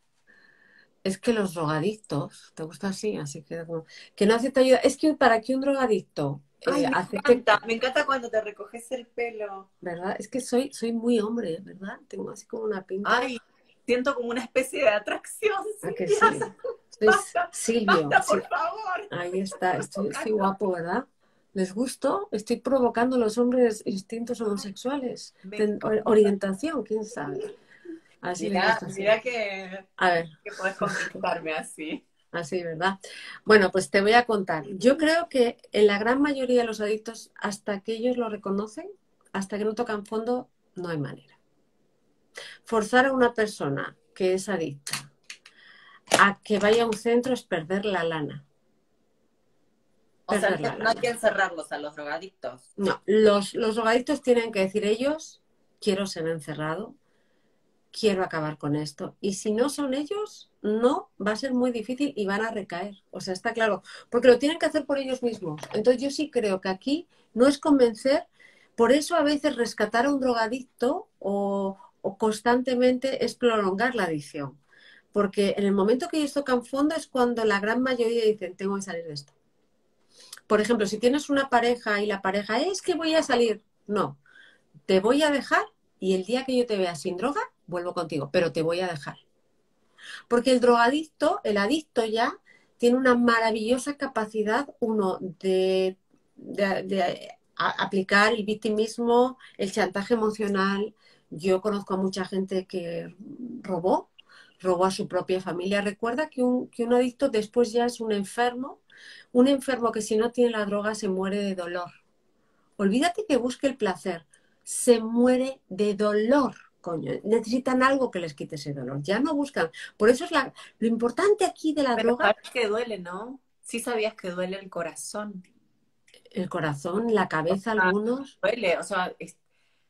[SPEAKER 2] Es que los drogadictos, ¿te gusta así? Así que como, que no acepta ayuda. Es que para que un drogadicto
[SPEAKER 1] Ay,
[SPEAKER 2] eh,
[SPEAKER 1] me
[SPEAKER 2] acepte,
[SPEAKER 1] encanta, me encanta cuando te recoges el pelo.
[SPEAKER 2] ¿verdad? Es que soy, soy muy hombre, ¿verdad? Tengo así como una pinta.
[SPEAKER 1] Ay, siento como una especie de atracción,
[SPEAKER 2] ¿A que
[SPEAKER 1] Silvia.
[SPEAKER 2] sí? Soy
[SPEAKER 1] Basta,
[SPEAKER 2] Silvio.
[SPEAKER 1] basta,
[SPEAKER 2] Sí,
[SPEAKER 1] por favor.
[SPEAKER 2] ahí está, estoy, estoy
[SPEAKER 1] Tocando.
[SPEAKER 2] guapo, ¿verdad? ¿Les gusto? Estoy provocando a los hombres instintos
[SPEAKER 1] Ay,
[SPEAKER 2] homosexuales.
[SPEAKER 1] me
[SPEAKER 2] Ten-
[SPEAKER 1] encanta.
[SPEAKER 2] orientación, quién sabe. A ver si les
[SPEAKER 1] Mira,
[SPEAKER 2] gusta así.
[SPEAKER 1] mira que,
[SPEAKER 2] A ver,
[SPEAKER 1] que puedes conquistarme así.
[SPEAKER 2] así, ¿verdad? Bueno, pues te voy a contar. Yo creo que en la gran mayoría de los adictos, hasta que ellos lo reconocen, hasta que no tocan fondo, No hay manera. Forzar a una persona que es adicta a que vaya a un centro es perder la lana.
[SPEAKER 1] O sea,
[SPEAKER 2] Perder la
[SPEAKER 1] no hay que
[SPEAKER 2] lana.
[SPEAKER 1] encerrarlos a los drogadictos.
[SPEAKER 2] No, los, los drogadictos tienen que decir ellos, quiero ser encerrado, quiero acabar con esto. Y si no son ellos, no, va a ser muy difícil y van a recaer. O sea, está claro, porque lo tienen que hacer por ellos mismos. Entonces yo sí creo que aquí no es convencer, por eso a veces rescatar a un drogadicto o, o constantemente es prolongar la adicción. Porque en el momento que ellos tocan fondo es cuando la gran mayoría dicen, tengo que salir de esto. Por ejemplo, si tienes una pareja y la pareja es que voy a salir, no, te voy a dejar y el día que yo te vea sin droga, vuelvo contigo, pero te voy a dejar. Porque el drogadicto, el adicto ya, tiene una maravillosa capacidad, uno, de, de, de a, aplicar el victimismo, el chantaje emocional. Yo conozco a mucha gente que robó, robó a su propia familia. Recuerda que un, que un adicto después ya es un enfermo, un enfermo que si no tiene la droga se muere de dolor. Olvídate que busque el placer, se muere de dolor, coño. Necesitan algo que les quite ese dolor. Ya no buscan. Por eso es la, lo importante aquí de la
[SPEAKER 1] Pero
[SPEAKER 2] droga,
[SPEAKER 1] sabes que duele, ¿no? Sí sabías que duele el corazón.
[SPEAKER 2] el corazón, la cabeza,
[SPEAKER 1] Ah,
[SPEAKER 2] algunos.
[SPEAKER 1] duele, o sea, es-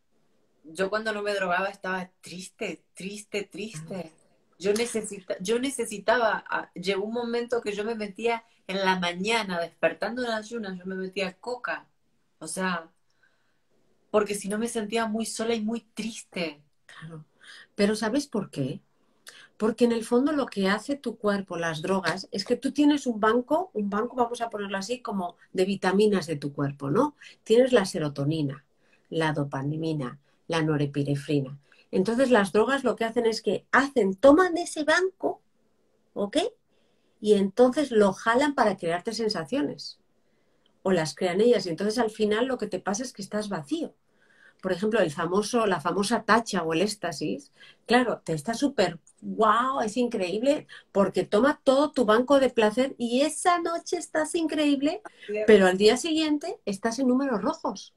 [SPEAKER 1] yo cuando no me drogaba estaba triste, triste, triste. Yo necesita, yo necesitaba, ah, llegó un momento que yo me metía en la mañana, despertando en las ayunas, yo me metía coca. O sea, porque si no me sentía muy sola y muy triste.
[SPEAKER 2] Claro. Pero ¿sabes por qué? Porque en el fondo lo que hace tu cuerpo, las drogas, es que tú tienes un banco, un banco, vamos a ponerlo así, como de vitaminas de tu cuerpo, ¿no? Tienes la serotonina, la dopamina, la norepinefrina. Entonces las drogas lo que hacen es que hacen, toman de ese banco, ¿ok? Y entonces lo jalan para crearte sensaciones. O las crean ellas. Y entonces al final lo que te pasa es que estás vacío. Por ejemplo, el famoso, la famosa tacha o el éxtasis, claro, te está súper, wow, es increíble, porque toma todo tu banco de placer y esa noche estás increíble, pero al día siguiente estás en números rojos,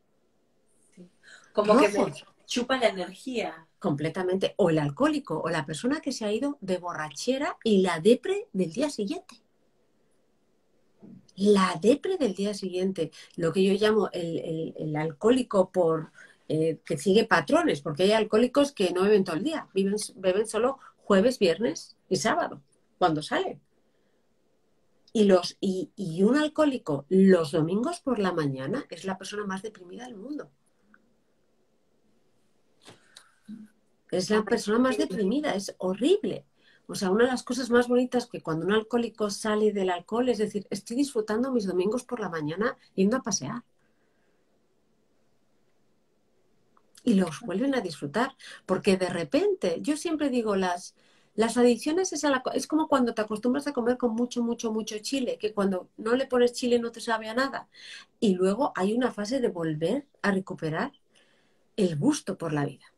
[SPEAKER 1] Como que me
[SPEAKER 2] rojos,
[SPEAKER 1] chupa la energía.
[SPEAKER 2] completamente. O el alcohólico, o la persona que se ha ido de borrachera y la depre del día siguiente. La depre del día siguiente, lo que yo llamo el, el- el alcohólico por eh, que sigue patrones, porque hay alcohólicos que no beben todo el día, viven, beben solo jueves, viernes y sábado, cuando salen. Y, los, y, y un alcohólico los domingos por la mañana es la persona más deprimida del mundo. Es la persona más deprimida, es horrible. O sea, una de las cosas más bonitas que cuando un alcohólico sale del alcohol es decir, estoy disfrutando mis domingos por la mañana yendo a pasear. Y los vuelven a disfrutar, porque de repente, yo siempre digo, las, las adicciones es, a la, es como cuando te acostumbras a comer con mucho, mucho, mucho chile, que cuando no le pones chile no te sabe a nada. Y luego hay una fase de volver a recuperar el gusto por la vida,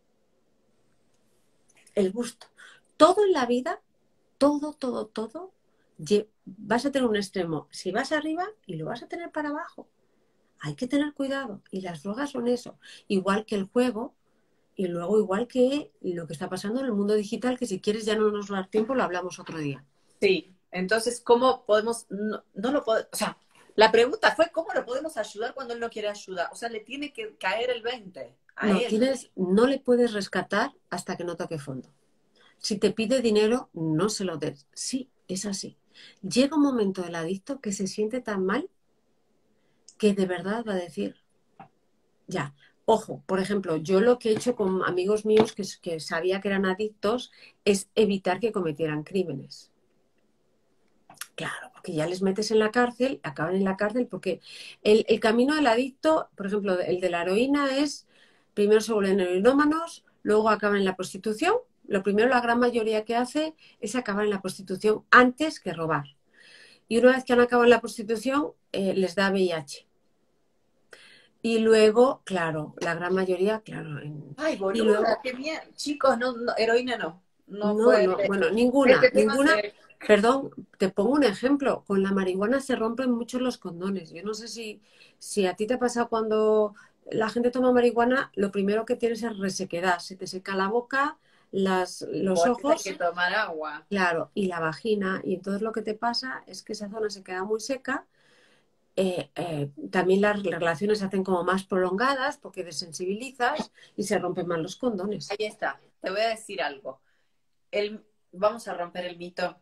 [SPEAKER 2] el gusto. Todo en la vida, todo, todo, todo, vas a tener un extremo, si vas arriba y lo vas a tener para abajo. Hay que tener cuidado. Y las drogas son eso. Igual que el juego. Y luego, igual que lo que está pasando en el mundo digital, que si quieres ya no nos va a dar tiempo, lo hablamos otro día.
[SPEAKER 1] Sí, entonces, ¿cómo podemos, no, no lo podemos, o sea, la pregunta fue, ¿cómo lo podemos ayudar cuando él no quiere ayuda? O sea, le tiene que caer el veinte a
[SPEAKER 2] No,
[SPEAKER 1] él.
[SPEAKER 2] tienes, no le puedes rescatar hasta que no toque fondo. Si te pide dinero, no se lo des. Sí, es así. Llega un momento del adicto que se siente tan mal que de verdad va a decir, ya. Ojo, por ejemplo, yo lo que he hecho con amigos míos que, que sabía que eran adictos es evitar que cometieran crímenes. Claro, porque ya les metes en la cárcel, acaban en la cárcel, porque el, el camino del adicto, por ejemplo, el de la heroína es, primero se vuelven heroinómanos, luego acaban en la prostitución. Lo primero, la gran mayoría que hace es acabar en la prostitución antes que robar. Y una vez que han acabado en la prostitución, eh, les da V I H. Y luego, claro, la gran mayoría, claro. En...
[SPEAKER 1] Ay,
[SPEAKER 2] Y
[SPEAKER 1] boluda,
[SPEAKER 2] luego,
[SPEAKER 1] qué mierda. Chicos, no, no, heroína no. No
[SPEAKER 2] no,
[SPEAKER 1] fue.
[SPEAKER 2] no, bueno, ninguna,
[SPEAKER 1] Este tema
[SPEAKER 2] ninguna.
[SPEAKER 1] se.
[SPEAKER 2] Perdón, te pongo un ejemplo. Con la marihuana se rompen mucho los condones. Yo no sé si, si a ti te ha pasado cuando la gente toma marihuana, lo primero que tienes es resequedad, se te seca la boca, las, los
[SPEAKER 1] Por eso hay
[SPEAKER 2] ojos,
[SPEAKER 1] que tomar agua.
[SPEAKER 2] claro, y la vagina, y entonces lo que te pasa es que esa zona se queda muy seca. Eh, eh, también las relaciones se hacen como más prolongadas porque desensibilizas y se rompen más los condones.
[SPEAKER 1] Ahí está. Te voy a decir algo. El, vamos a romper el mito.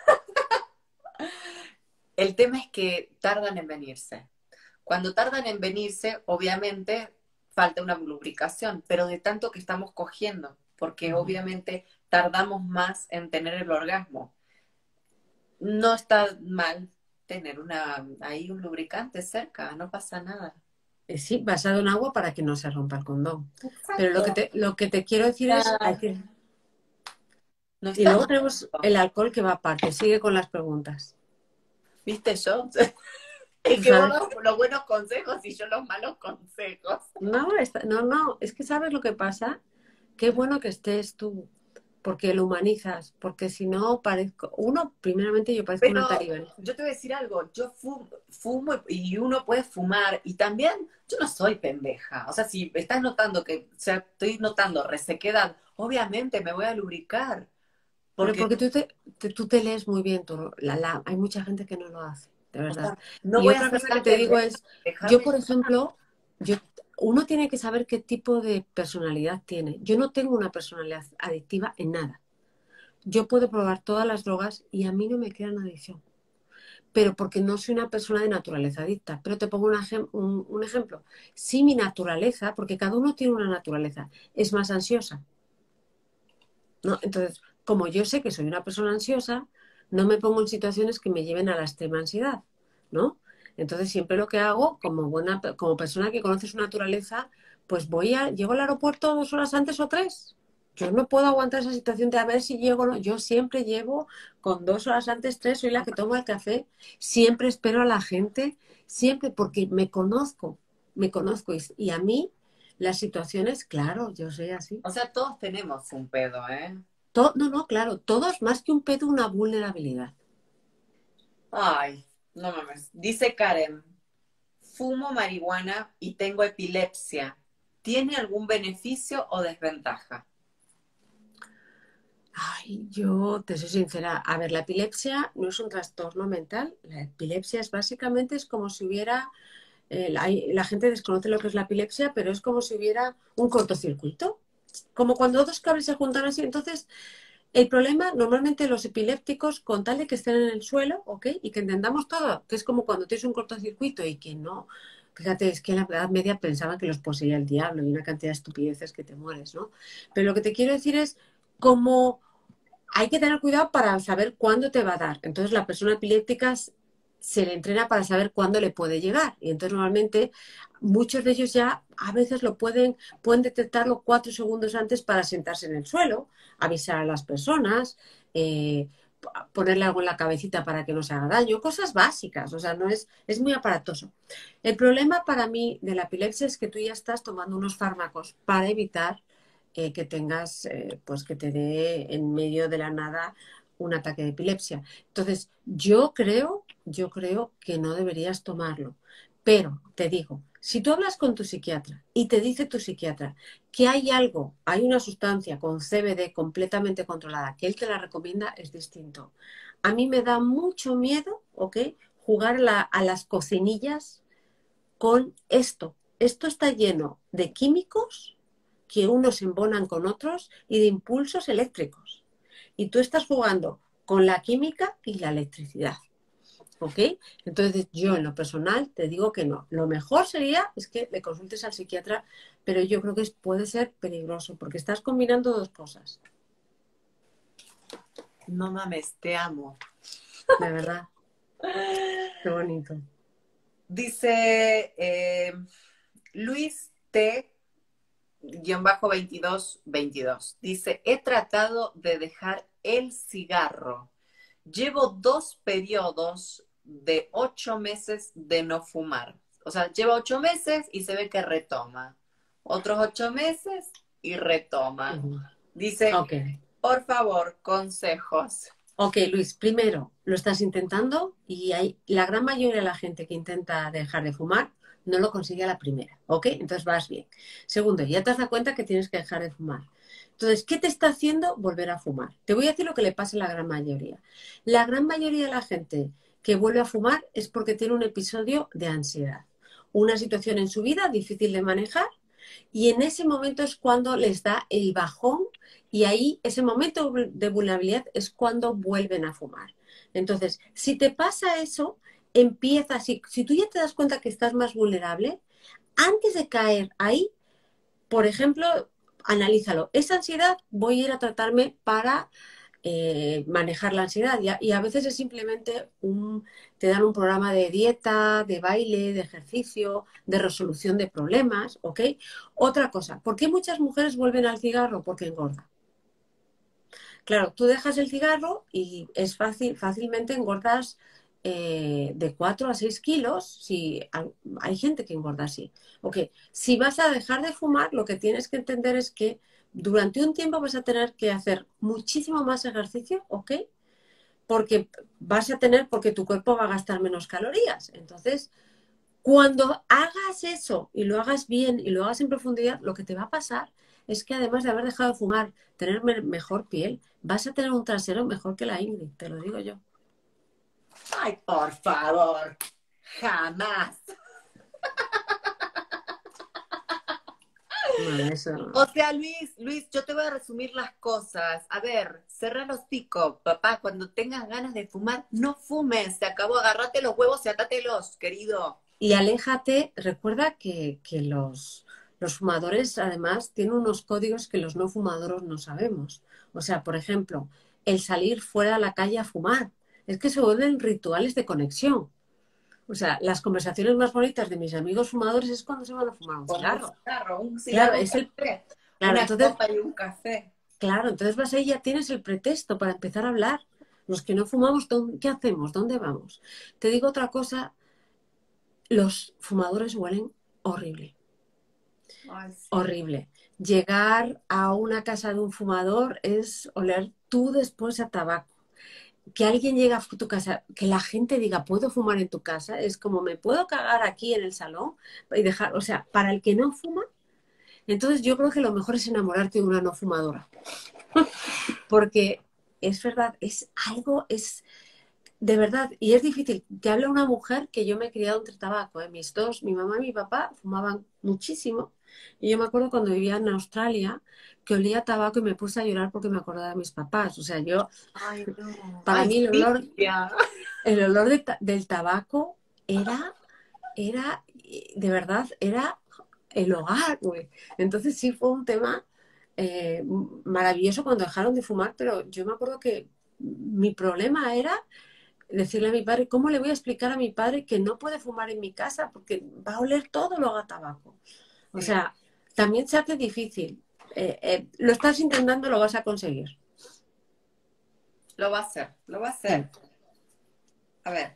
[SPEAKER 1] El tema es que tardan en venirse. Cuando tardan en venirse, obviamente falta una lubricación, pero de tanto que estamos cogiendo, porque
[SPEAKER 2] Ujú.
[SPEAKER 1] obviamente tardamos más en tener el orgasmo. No está mal tener una, ahí un lubricante cerca, no pasa nada.
[SPEAKER 2] Eh, Sí, basado en agua para que no se rompa el condón. Pero lo
[SPEAKER 1] Exacto.
[SPEAKER 2] que te, lo que te quiero decir es, hay
[SPEAKER 1] Ah,
[SPEAKER 2] que...
[SPEAKER 1] no
[SPEAKER 2] Y
[SPEAKER 1] está
[SPEAKER 2] luego
[SPEAKER 1] mal.
[SPEAKER 2] tenemos el alcohol que va aparte. Sigue con las preguntas.
[SPEAKER 1] ¿Viste yo? Es
[SPEAKER 2] Tú
[SPEAKER 1] que vos
[SPEAKER 2] sabes.
[SPEAKER 1] das los buenos consejos y yo los malos consejos.
[SPEAKER 2] No, está- no, no, es que sabes lo que pasa. Qué bueno que estés tú, porque lo humanizas, porque si no parezco, uno, primeramente yo parezco una
[SPEAKER 1] Pero
[SPEAKER 2] talibán.
[SPEAKER 1] yo te voy a decir algo, yo fumo, fumo y uno puede fumar y también yo no soy pendeja. O sea, si estás notando que, o sea, estoy notando resequedad, obviamente me voy a lubricar.
[SPEAKER 2] Pero
[SPEAKER 1] Porque,
[SPEAKER 2] porque tú te, te- tú te lees muy bien, tú, la, la- hay mucha gente que no lo hace, de
[SPEAKER 1] o
[SPEAKER 2] verdad.
[SPEAKER 1] sea, no
[SPEAKER 2] Y
[SPEAKER 1] voy a
[SPEAKER 2] otra
[SPEAKER 1] ser
[SPEAKER 2] cosa que
[SPEAKER 1] tan
[SPEAKER 2] te digo
[SPEAKER 1] pendeja,
[SPEAKER 2] es, yo,
[SPEAKER 1] dejarme.
[SPEAKER 2] por ejemplo, yo, uno tiene que saber qué tipo de personalidad tiene. Yo no tengo una personalidad adictiva en nada. Yo puedo probar todas las drogas y a mí no me crean adicción. Pero porque no soy una persona de naturaleza adicta. Pero te pongo un, ejem- un- un ejemplo. Si mi naturaleza, porque cada uno tiene una naturaleza, es más ansiosa, ¿no? Entonces, como yo sé que soy una persona ansiosa, no me pongo en situaciones que me lleven a la extrema ansiedad, ¿no? Entonces, siempre lo que hago, como buena, como persona que conoce su naturaleza, pues voy a, llego al aeropuerto dos horas antes o tres. Yo no puedo aguantar esa situación de a ver si llego o no. Yo siempre llego con dos horas antes, tres, soy la que toma el café. Siempre espero a la gente, siempre porque me conozco, me conozco. Y, y a mí, las situaciones, claro, yo soy así.
[SPEAKER 1] O sea, todos tenemos un pedo, ¿eh?
[SPEAKER 2] To- no, no, claro, todos más que un pedo, una vulnerabilidad.
[SPEAKER 1] Ay, no mames. Dice Karen, fumo marihuana y tengo epilepsia. ¿Tiene algún beneficio o desventaja?
[SPEAKER 2] Ay, yo te soy sincera, a ver, la epilepsia no es un trastorno mental, la epilepsia es básicamente es como si hubiera, eh, la, la gente desconoce lo que es la epilepsia, pero es como si hubiera un cortocircuito, como cuando dos cables se juntan así. Entonces, el problema, normalmente los epilépticos, con tal de que estén en el suelo, ¿ok? Y que entendamos todo, que es como cuando tienes un cortocircuito y que no, fíjate, es que en la Edad Media pensaban que los poseía el diablo y una cantidad de estupideces que te mueres, ¿no? Pero lo que te quiero decir es cómo hay que tener cuidado para saber cuándo te va a dar. Entonces, la persona epiléptica se le entrena para saber cuándo le puede llegar. Y entonces, normalmente, muchos de ellos ya a veces lo pueden, pueden detectarlo cuatro segundos antes para sentarse en el suelo, avisar a las personas, eh, ponerle algo en la cabecita para que no se haga daño, cosas básicas. O sea, no es, es muy aparatoso. El problema para mí de la epilepsia es que tú ya estás tomando unos fármacos para evitar eh, que tengas, eh, pues que te dé en medio de la nada un ataque de epilepsia. Entonces, yo creo, yo creo que no deberías tomarlo. Pero te digo, si tú hablas con tu psiquiatra y te dice tu psiquiatra que hay algo, hay una sustancia con C B D completamente controlada, que él te la recomienda, es distinto. A mí me da mucho miedo, ¿ok? Jugar la, a las cocinillas con esto. Esto está lleno de químicos que unos embonan con otros y de impulsos eléctricos. Y tú estás jugando con la química y la electricidad. ¿Ok? Entonces yo en lo personal te digo que no. Lo mejor sería es que le consultes al psiquiatra, pero yo creo que es- puede ser peligroso porque estás combinando dos cosas,
[SPEAKER 1] No mames, te amo.
[SPEAKER 2] de verdad. Qué bonito.
[SPEAKER 1] Dice eh, Luis T. guión bajo veintidós veintidós. Dice, he tratado de dejar el cigarro. Llevo dos periodos de ocho meses de no fumar. O sea, lleva ocho meses y se ve que retoma. Otros ocho meses y retoma.
[SPEAKER 2] Ujú.
[SPEAKER 1] Dice,
[SPEAKER 2] Ok.
[SPEAKER 1] por favor, consejos.
[SPEAKER 2] Ok, Luis, primero lo estás intentando y hay, la gran mayoría de la gente que intenta dejar de fumar no lo consigue a la primera, ¿ok? Entonces vas bien. Segundo, ya te has dado cuenta que tienes que dejar de fumar. Entonces, ¿qué te está haciendo volver a fumar? Te voy a decir lo que le pasa a la gran mayoría. La gran mayoría de la gente que vuelve a fumar es porque tiene un episodio de ansiedad, una situación en su vida difícil de manejar y en ese momento es cuando les da el bajón y ahí ese momento de vulnerabilidad es cuando vuelven a fumar. Entonces, si te pasa eso, empieza, si, si tú ya te das cuenta que estás más vulnerable, antes de caer ahí, por ejemplo, analízalo. Esa ansiedad voy a ir a tratarme para eh, manejar la ansiedad. Y a, y a veces es simplemente un, te dan un programa de dieta, de baile, de ejercicio, de resolución de problemas, ¿ok? Otra cosa, ¿por qué muchas mujeres vuelven al cigarro? Porque engorda. Claro, tú dejas el cigarro y es fácil, fácilmente engordas eh, de cuatro a seis kilos. Si hay, hay gente que engorda así. Ok, si vas a dejar de fumar, lo que tienes que entender es que durante un tiempo vas a tener que hacer muchísimo más ejercicio, ¿ok? Porque vas a tener, porque tu cuerpo va a gastar menos calorías. Entonces, cuando hagas eso y lo hagas bien y lo hagas en profundidad, lo que te va a pasar es que además de haber dejado de fumar, tener me- mejor piel, vas a tener un trasero mejor que la Ingrid, te lo digo yo.
[SPEAKER 1] Ay, por favor, jamás.
[SPEAKER 2] No, eso.
[SPEAKER 1] O sea, Luis, Luis, yo te voy a resumir las cosas. A ver, cerra los hocico, papá. Cuando tengas ganas de fumar, no fumes. Se acabó. Agárrate los huevos y atátelos, querido.
[SPEAKER 2] Y aléjate, recuerda que, que los, los fumadores además tienen unos códigos que los no fumadores no sabemos. O sea, por ejemplo, el salir fuera a la calle a fumar. Es que se vuelven rituales de conexión. O sea, las conversaciones más bonitas de mis amigos fumadores es cuando se van a fumar un
[SPEAKER 1] Con un
[SPEAKER 2] cigarro.
[SPEAKER 1] cigarro, un
[SPEAKER 2] Claro,
[SPEAKER 1] cigarro, un
[SPEAKER 2] es el,
[SPEAKER 1] café,
[SPEAKER 2] claro,
[SPEAKER 1] una
[SPEAKER 2] entonces,
[SPEAKER 1] copa y un café.
[SPEAKER 2] claro, entonces vas ahí, ya tienes el pretexto para empezar a hablar. Los que no fumamos, ¿dónde- ¿qué hacemos? ¿Dónde vamos? Te digo otra cosa, los fumadores huelen horrible,
[SPEAKER 1] Ay, sí.
[SPEAKER 2] horrible. Llegar a una casa de un fumador es oler tú después a tabaco. Que alguien llegue a tu casa, que la gente diga, ¿puedo fumar en tu casa? Es como, ¿me puedo cagar aquí en el salón? Y dejar, o sea, para el que no fuma, entonces yo creo que lo mejor es enamorarte de una no fumadora. Porque es verdad, es algo, es de verdad, y es difícil. Te habla una mujer que yo me he criado entre tabaco, ¿eh? Mis dos, mi mamá y mi papá fumaban muchísimo. Y yo me acuerdo cuando vivía en Australia que olía a tabaco y me puse a llorar porque me acordaba de mis papás. O sea, yo,
[SPEAKER 1] Ay, no.
[SPEAKER 2] para
[SPEAKER 1] Ay,
[SPEAKER 2] mí el olor,
[SPEAKER 1] Cintia.
[SPEAKER 2] el olor de ta- del tabaco era, era, de verdad, era el hogar, güey. Entonces sí fue un tema eh, maravilloso cuando dejaron de fumar, pero yo me acuerdo que mi problema era decirle a mi padre, ¿cómo le voy a explicar a mi padre que no puede fumar en mi casa? Porque va a oler todo lo a tabaco. O
[SPEAKER 1] Sí,
[SPEAKER 2] sea, también se hace difícil. Eh, eh, lo estás intentando, lo vas a conseguir.
[SPEAKER 1] lo va a hacer, lo va a
[SPEAKER 2] Sí.
[SPEAKER 1] hacer. A ver.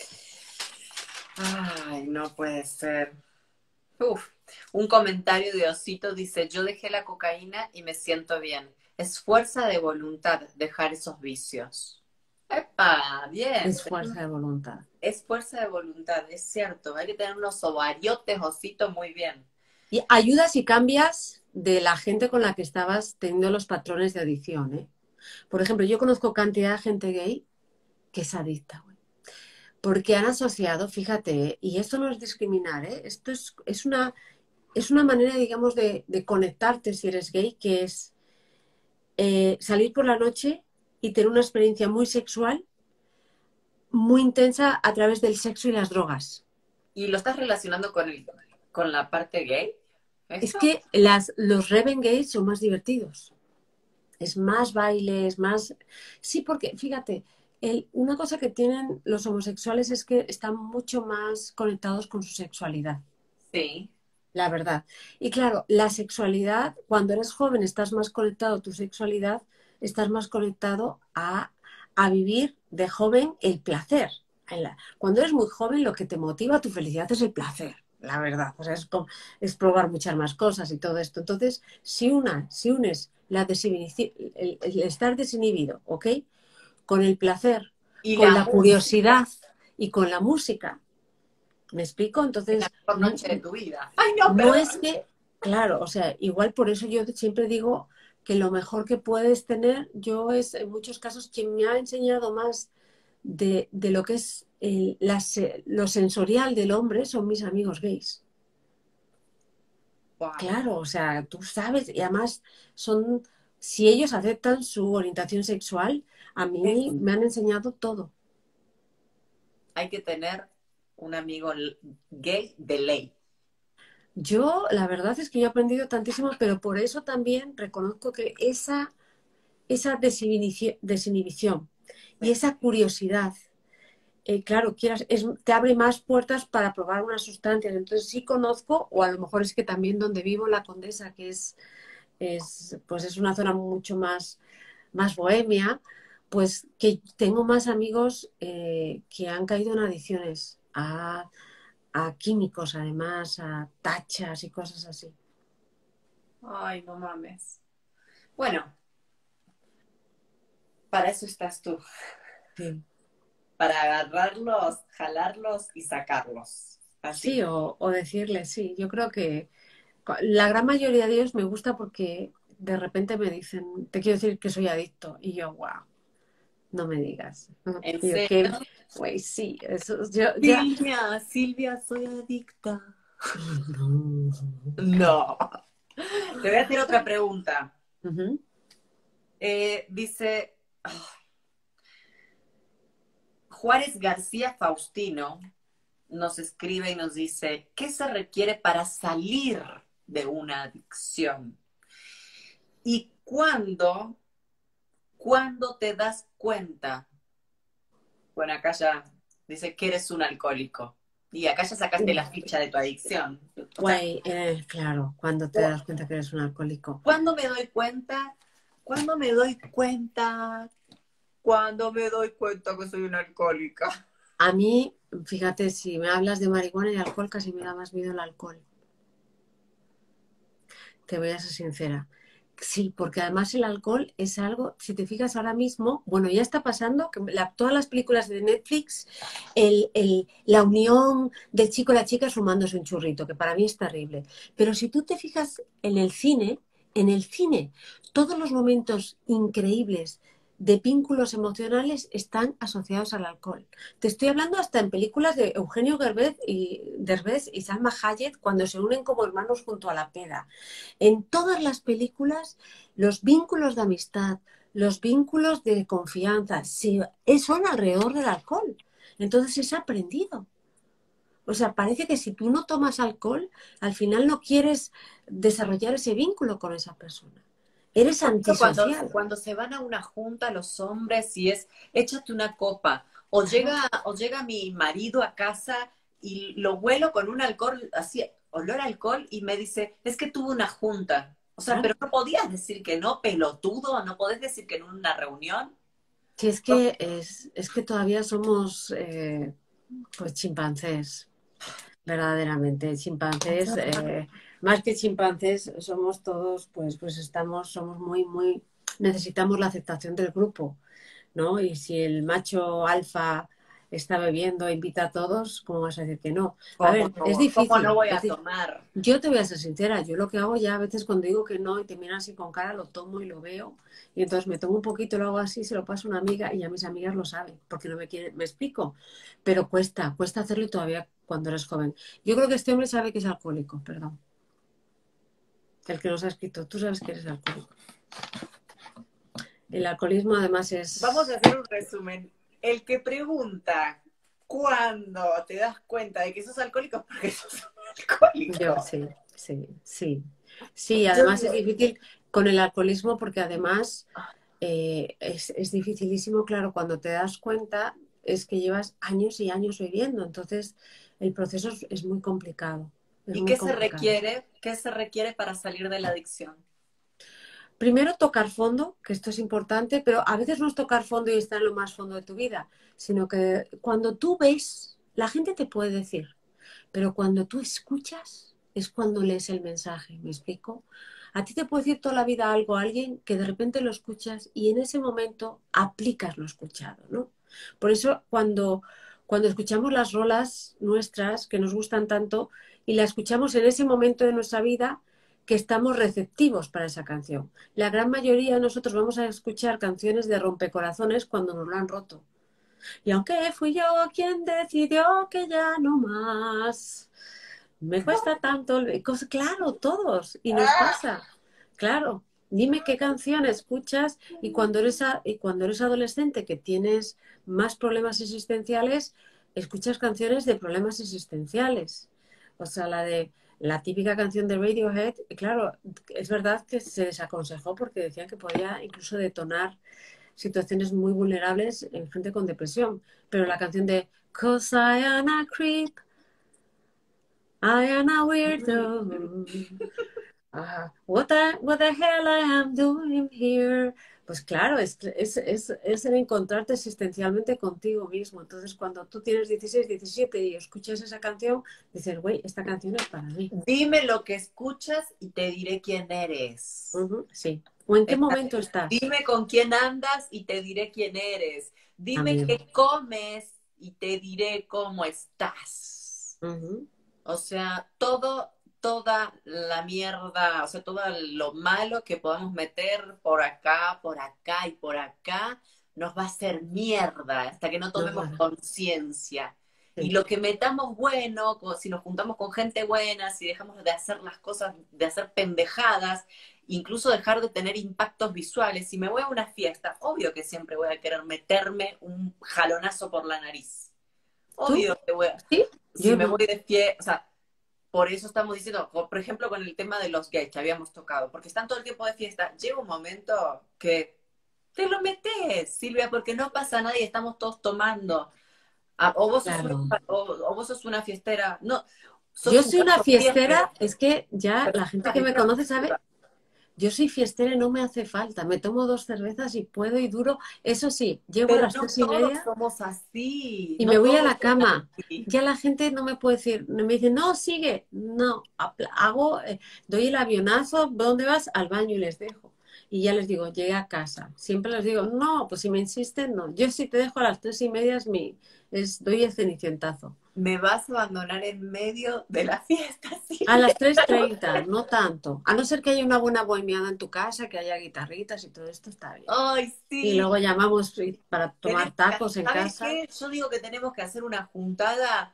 [SPEAKER 1] Ay, no puede ser. Uf. Un comentario de Osito dice, yo dejé la cocaína y me siento bien. Es fuerza de voluntad dejar esos vicios. Epa, bien.
[SPEAKER 2] Es fuerza de voluntad.
[SPEAKER 1] Es fuerza de voluntad, es cierto. Hay que tener unos ovariotes, Osito, muy bien.
[SPEAKER 2] Y ayuda si cambias de la gente con la que estabas teniendo los patrones de adicción, ¿eh? Por ejemplo, yo conozco cantidad de gente gay que es adicta, güey. Porque han asociado, fíjate, y esto no es discriminar, ¿eh? Esto es, es una, es una manera, digamos, de, de conectarte si eres gay, que es eh, salir por la noche y tener una experiencia muy sexual, muy intensa a través del sexo y las drogas.
[SPEAKER 1] ¿Y lo estás relacionando con el, con la parte gay?
[SPEAKER 2] Es
[SPEAKER 1] ¿Esto?
[SPEAKER 2] que las, los Reven gays son más divertidos. Es más baile, es más... Sí, porque fíjate, el, una cosa que tienen los homosexuales es que están mucho más conectados con su sexualidad.
[SPEAKER 1] Sí.
[SPEAKER 2] La verdad. Y claro, la sexualidad, cuando eres joven estás más conectado a tu sexualidad, estás más conectado a, a vivir de joven el placer. Cuando eres muy joven lo que te motiva tu felicidad es el placer, la verdad. O sea, es, como- es probar muchas más cosas y todo esto. Entonces, si, una, si unes la desinhibi- el, el estar desinhibido, ¿ok? Con el placer,
[SPEAKER 1] Y
[SPEAKER 2] con
[SPEAKER 1] la
[SPEAKER 2] la
[SPEAKER 1] música.
[SPEAKER 2] curiosidad y con la música, ¿Me explico?
[SPEAKER 1] Es la
[SPEAKER 2] Entonces,
[SPEAKER 1] mejor
[SPEAKER 2] n-
[SPEAKER 1] noche de tu vida. Ay, no,
[SPEAKER 2] no
[SPEAKER 1] perdón.
[SPEAKER 2] es que, claro, o sea, igual por eso yo siempre digo que lo mejor que puedes tener, yo es en muchos casos quien me ha enseñado más de, de lo que es el- la se- lo sensorial del hombre son mis amigos gays.
[SPEAKER 1] Wow.
[SPEAKER 2] Claro, o sea, tú sabes, y además son, si ellos aceptan su orientación sexual, a mí me han enseñado todo.
[SPEAKER 1] Hay que tener un amigo l- gay de ley.
[SPEAKER 2] Yo, la verdad es que yo he aprendido tantísimo, pero por eso también reconozco que esa, esa desinhibición, desinhibición y esa curiosidad, eh, claro, quieras, es- te abre más puertas para probar unas sustancias. Entonces sí conozco, o a lo mejor es que también donde vivo, la Condesa, que es, es, pues es una zona mucho más, más bohemia, pues que tengo más amigos eh, que han caído en adicciones a, a químicos, además, a tachas y cosas así.
[SPEAKER 1] Ay, no mames. Bueno, para eso estás tú,
[SPEAKER 2] Sí.
[SPEAKER 1] para agarrarlos, jalarlos y sacarlos.
[SPEAKER 2] Sí,
[SPEAKER 1] Así.
[SPEAKER 2] o, o decirle, sí, yo creo que la gran mayoría de ellos me gusta porque de repente me dicen, te quiero decir que soy adicto. Y yo, wow, no me digas.
[SPEAKER 1] ¿En
[SPEAKER 2] Y yo, que,
[SPEAKER 1] serio?
[SPEAKER 2] güey, sí, eso, yo ya.
[SPEAKER 1] Silvia, Silvia, soy adicta.
[SPEAKER 2] No.
[SPEAKER 1] No. Te voy a hacer otra pregunta.
[SPEAKER 2] Ujú.
[SPEAKER 1] Eh, dice ah, Juárez García Faustino nos escribe y nos dice, ¿qué se requiere para salir de una adicción? ¿Y cuándo, cuándo te das cuenta? Bueno, acá ya dice que eres un alcohólico. Y acá ya sacaste la ficha de tu adicción. O sea,
[SPEAKER 2] Güey, eh, claro, cuando te das cuenta que eres un alcohólico.
[SPEAKER 1] ¿cuándo me doy cuenta? ¿Cuándo me doy cuenta? ¿Cuándo me doy cuenta que soy una alcohólica?
[SPEAKER 2] A mí, fíjate, si me hablas de marihuana y alcohol, casi me da más miedo el alcohol. Te voy a ser sincera. Sí, porque además el alcohol es algo, si te fijas ahora mismo, bueno, ya está pasando que la- todas las películas de Netflix, el, el- la unión del chico y la chica fumándose un churrito, que para mí es terrible. Pero si tú te fijas en el cine, en el cine, todos los momentos increíbles de vínculos emocionales están asociados al alcohol. Te estoy hablando hasta en películas de Eugenio Derbez y, Derbez y Salma Hayek cuando se unen como hermanos junto a la pera. En todas las películas, los vínculos de amistad, los vínculos de confianza, sí, son alrededor del alcohol. Entonces es aprendido. O sea, parece que si tú no tomas alcohol, al final no quieres desarrollar ese vínculo con esa persona. Eres
[SPEAKER 1] Por eso cuando,
[SPEAKER 2] antisocial.
[SPEAKER 1] cuando se van a una junta los hombres y es, échate una copa, o
[SPEAKER 2] Claro,
[SPEAKER 1] llega, o llega mi marido a casa y lo huelo con un alcohol, así, olor a alcohol, y me dice, es que tuvo una junta. O sea, pero
[SPEAKER 2] claro.
[SPEAKER 1] no podías decir que no, pelotudo, no podés decir que en una reunión.
[SPEAKER 2] Si es que, es, es que todavía somos eh, pues chimpancés. Verdaderamente, chimpancés, eh, más que chimpancés, somos todos, pues, pues estamos, somos muy, muy, necesitamos la aceptación del grupo, ¿no? Y si el macho alfa está bebiendo e invita a todos, ¿cómo vas a decir que no? A
[SPEAKER 1] ¿Cómo
[SPEAKER 2] ver, es
[SPEAKER 1] no, cómo no
[SPEAKER 2] difícil,
[SPEAKER 1] voy
[SPEAKER 2] es
[SPEAKER 1] a
[SPEAKER 2] di-
[SPEAKER 1] tomar?
[SPEAKER 2] yo te voy a ser sincera, yo lo que hago ya a veces cuando digo que no y te miran así con cara, lo tomo y lo veo, y entonces me tomo un poquito, lo hago así, se lo paso a una amiga y ya mis amigas lo saben, porque no me quieren, me explico, pero cuesta, cuesta hacerlo y todavía cuando eres joven. Yo creo que este hombre sabe que es alcohólico, perdón, el que nos ha escrito, tú sabes que eres alcohólico. El alcoholismo además
[SPEAKER 1] Vamos a
[SPEAKER 2] es...
[SPEAKER 1] hacer un resumen. El que pregunta cuándo te das cuenta de que sos alcohólico es porque sos un
[SPEAKER 2] Yo
[SPEAKER 1] alcohólico.
[SPEAKER 2] sí, sí, sí. Sí,
[SPEAKER 1] Yo
[SPEAKER 2] además es
[SPEAKER 1] digo,
[SPEAKER 2] difícil con el alcoholismo porque además eh, es, es dificilísimo, claro, cuando te das cuenta es que llevas años y años bebiendo, entonces el proceso es, es muy complicado, es
[SPEAKER 1] ¿y
[SPEAKER 2] muy
[SPEAKER 1] qué se
[SPEAKER 2] complicado.
[SPEAKER 1] requiere? ¿Qué se requiere para salir de la adicción?
[SPEAKER 2] Primero tocar fondo, que esto es importante, pero a veces no es tocar fondo y estar en lo más fondo de tu vida, sino que cuando tú ves, la gente te puede decir, pero cuando tú escuchas es cuando lees el mensaje, ¿me explico? A ti te puede decir toda la vida algo a alguien que de repente lo escuchas y en ese momento aplicas lo escuchado, ¿no? Por eso cuando, cuando escuchamos las rolas nuestras que nos gustan tanto y la escuchamos en ese momento de nuestra vida que estamos receptivos para esa canción. La gran mayoría de nosotros vamos a escuchar canciones de rompecorazones cuando nos lo han roto. Y aunque fui yo quien decidió que ya no más, me cuesta tanto. Claro, todos. Y nos pasa. Claro. Dime qué canción escuchas y cuando eres, a, y cuando eres adolescente que tienes más problemas existenciales, escuchas canciones de problemas existenciales. O sea, la de la típica canción de Radiohead, claro, es verdad que se desaconsejó porque decían que podía incluso detonar situaciones muy vulnerables en gente con depresión. Pero la canción de "'Cause I am a creep, I am a weirdo. Ah, what the, what the hell I am doing here". Pues claro, es, es, es, es el encontrarte existencialmente contigo mismo. Entonces, cuando tú tienes dieciséis, diecisiete y escuchas esa canción, dices, güey, esta canción es para mí.
[SPEAKER 1] Dime lo que escuchas y te diré quién eres.
[SPEAKER 2] Uh-huh, sí. ¿O en qué
[SPEAKER 1] Esta-
[SPEAKER 2] momento estás?
[SPEAKER 1] Dime con quién andas y te diré quién eres. Dime
[SPEAKER 2] Amigo.
[SPEAKER 1] qué comes y te diré cómo estás.
[SPEAKER 2] Uh-huh.
[SPEAKER 1] O sea, todo, toda la mierda, o sea, todo lo malo que podamos meter por acá, por acá y por acá, nos va a hacer mierda hasta que no
[SPEAKER 2] No,
[SPEAKER 1] tomemos
[SPEAKER 2] bueno,
[SPEAKER 1] conciencia. Y
[SPEAKER 2] sí.
[SPEAKER 1] lo que metamos bueno, co- si nos juntamos con gente buena, si dejamos de hacer las cosas, de hacer pendejadas, incluso dejar de tener impactos visuales, si me voy a una fiesta, obvio que siempre voy a querer meterme un jalonazo por la nariz.
[SPEAKER 2] ¿Tú?
[SPEAKER 1] Obvio que voy a,
[SPEAKER 2] ¿Sí?
[SPEAKER 1] si
[SPEAKER 2] Yo
[SPEAKER 1] me
[SPEAKER 2] no.
[SPEAKER 1] voy de fiesta, o sea, por eso estamos diciendo, por ejemplo, con el tema de los gays que habíamos tocado, porque están todo el tiempo de fiesta, llega un momento que te lo metes, Silvia, porque no pasa nada y estamos todos tomando. Ah, o, vos sos una,
[SPEAKER 2] Claro.
[SPEAKER 1] o, o vos sos una fiestera, no, sos
[SPEAKER 2] Yo
[SPEAKER 1] un
[SPEAKER 2] soy una
[SPEAKER 1] caso bien, pero,
[SPEAKER 2] fiestera, es que ya
[SPEAKER 1] pero
[SPEAKER 2] la
[SPEAKER 1] sos
[SPEAKER 2] gente
[SPEAKER 1] una
[SPEAKER 2] que me
[SPEAKER 1] fiestera
[SPEAKER 2] conoce sabe,
[SPEAKER 1] positiva.
[SPEAKER 2] yo soy fiestera y no me hace falta. Me tomo dos cervezas y puedo y duro. Eso sí, llego a
[SPEAKER 1] Pero
[SPEAKER 2] las
[SPEAKER 1] no
[SPEAKER 2] tres y
[SPEAKER 1] todos
[SPEAKER 2] media
[SPEAKER 1] somos así,
[SPEAKER 2] y me
[SPEAKER 1] no
[SPEAKER 2] voy a
[SPEAKER 1] todos
[SPEAKER 2] la
[SPEAKER 1] son
[SPEAKER 2] cama.
[SPEAKER 1] así.
[SPEAKER 2] Ya la gente no me puede decir, me dice, no, sigue. No, apla- hago, eh, doy el avionazo, ¿dónde vas? Al baño y les dejo. Y ya les digo, llegué a casa. Siempre les digo, no, pues si me insisten, no. Yo si te dejo a las tres y media es mi, es, doy el cenicientazo.
[SPEAKER 1] Me vas a abandonar en medio de la fiesta,
[SPEAKER 2] A
[SPEAKER 1] Silvia.
[SPEAKER 2] las tres treinta no tanto. A no ser que haya una buena bohemiada en tu casa, que haya guitarritas y todo esto está bien.
[SPEAKER 1] Ay,
[SPEAKER 2] Y
[SPEAKER 1] sí,
[SPEAKER 2] luego llamamos para tomar
[SPEAKER 1] tenemos que-
[SPEAKER 2] tacos en
[SPEAKER 1] ¿sabes
[SPEAKER 2] casa.
[SPEAKER 1] qué? Yo digo que tenemos que hacer una juntada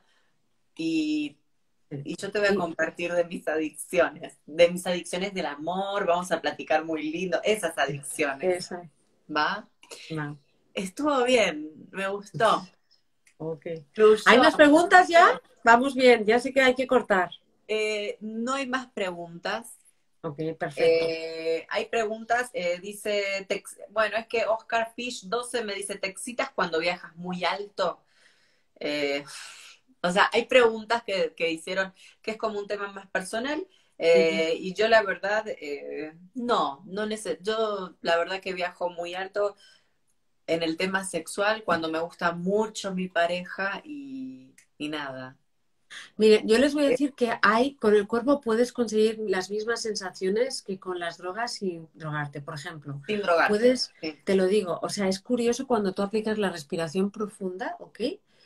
[SPEAKER 1] y, y yo te voy a
[SPEAKER 2] Y
[SPEAKER 1] compartir de mis adicciones, de mis adicciones del amor, vamos a platicar muy lindo, esas adicciones,
[SPEAKER 2] esa,
[SPEAKER 1] ¿va?
[SPEAKER 2] no,
[SPEAKER 1] Estuvo bien, me gustó,
[SPEAKER 2] ok. ¿Hay
[SPEAKER 1] fluyó.
[SPEAKER 2] más preguntas ya? Vamos bien, ya sé que hay que cortar.
[SPEAKER 1] Eh, no hay más preguntas.
[SPEAKER 2] Ok, perfecto.
[SPEAKER 1] Eh, hay preguntas, eh, dice, te ex- bueno, es que Oscar Fish doce me dice, ¿te excitas cuando viajas muy alto? Eh, o sea, hay preguntas que, que hicieron que es como un tema más personal
[SPEAKER 2] Ujú.
[SPEAKER 1] eh, y yo la verdad, eh, no, no neces yo la verdad que viajo muy alto en el tema sexual cuando me gusta mucho mi pareja y, y nada.
[SPEAKER 2] Mire, yo les voy a
[SPEAKER 1] Eh,
[SPEAKER 2] decir que hay, con el cuerpo puedes conseguir las mismas sensaciones que con las drogas sin drogarte. Por ejemplo,
[SPEAKER 1] sin drogarte.
[SPEAKER 2] puedes,
[SPEAKER 1] Sí.
[SPEAKER 2] te lo digo, o sea, es curioso cuando tú aplicas la respiración profunda, ¿ok?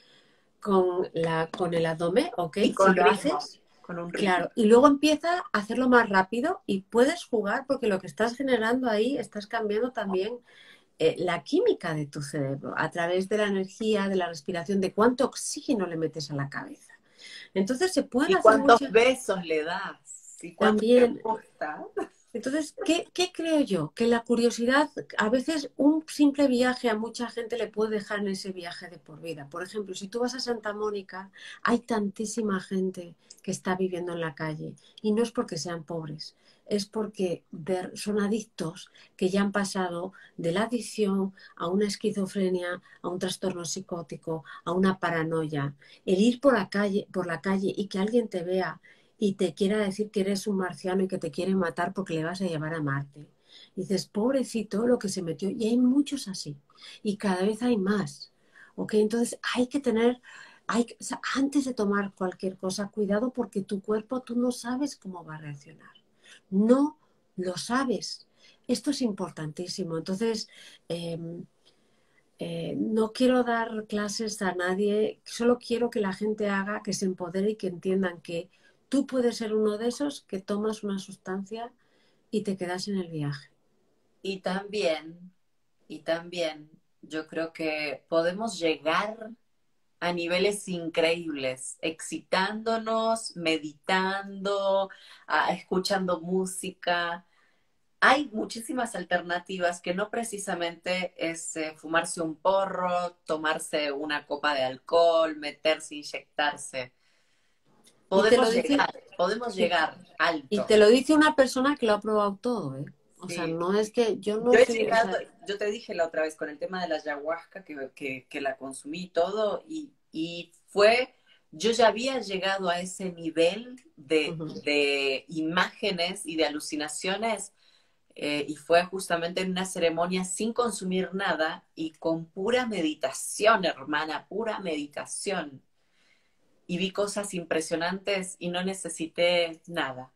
[SPEAKER 2] Con la, con el abdomen, ¿ok?
[SPEAKER 1] Y
[SPEAKER 2] Si
[SPEAKER 1] con
[SPEAKER 2] lo
[SPEAKER 1] ritmo,
[SPEAKER 2] haces,
[SPEAKER 1] con un ritmo.
[SPEAKER 2] claro, y luego empieza a hacerlo más rápido y puedes jugar porque lo que estás generando ahí, estás cambiando también eh, la química de tu cerebro a través de la energía, de la respiración, de cuánto oxígeno le metes a la cabeza. Entonces se pueden
[SPEAKER 1] ¿Y
[SPEAKER 2] hacer
[SPEAKER 1] cuántos
[SPEAKER 2] muchas
[SPEAKER 1] besos le das? ¿Y cuánto te
[SPEAKER 2] también.
[SPEAKER 1] gusta?
[SPEAKER 2] Entonces, ¿qué, qué creo yo? Que la curiosidad, a veces un simple viaje a mucha gente le puede dejar en ese viaje de por vida. Por ejemplo, si tú vas a Santa Mónica, hay tantísima gente que está viviendo en la calle y no es porque sean pobres, es porque de- son adictos que ya han pasado de la adicción a una esquizofrenia, a un trastorno psicótico, a una paranoia. El ir por la calle, por la calle y que alguien te vea y te quiera decir que eres un marciano y que te quiere matar porque le vas a llevar a Marte. Y dices, pobrecito lo que se metió. Y hay muchos así. Y cada vez hay más. ¿Ok? Entonces hay que tener, hay, o sea, antes de tomar cualquier cosa, cuidado porque tu cuerpo tú no sabes cómo va a reaccionar. No lo sabes. Esto es importantísimo. Entonces, eh, eh, no quiero dar clases a nadie, solo quiero que la gente haga, que se empodere y que entiendan que tú puedes ser uno de esos que tomas una sustancia y te quedas en el viaje.
[SPEAKER 1] Y también, y también, yo creo que podemos llegar a niveles increíbles, excitándonos, meditando, ah, escuchando música. Hay muchísimas alternativas que no precisamente es eh, fumarse un porro, tomarse una copa de alcohol, meterse, inyectarse.
[SPEAKER 2] Y te lo
[SPEAKER 1] Podemos
[SPEAKER 2] dice,
[SPEAKER 1] llegar, podemos
[SPEAKER 2] y,
[SPEAKER 1] llegar
[SPEAKER 2] y
[SPEAKER 1] alto.
[SPEAKER 2] te lo dice una persona que lo ha probado todo, ¿eh? O sea,
[SPEAKER 1] Sí.
[SPEAKER 2] no es que yo no
[SPEAKER 1] Yo he
[SPEAKER 2] soy, o
[SPEAKER 1] llegado,
[SPEAKER 2] sea,
[SPEAKER 1] yo te dije la otra vez con el tema de la ayahuasca que, que, que la consumí y todo, y, y fue, yo ya había llegado a ese nivel de,
[SPEAKER 2] ujú.
[SPEAKER 1] de imágenes y de alucinaciones, eh, y fue justamente en una ceremonia sin consumir nada y con pura meditación, hermana, pura meditación. Y vi cosas impresionantes y no necesité nada.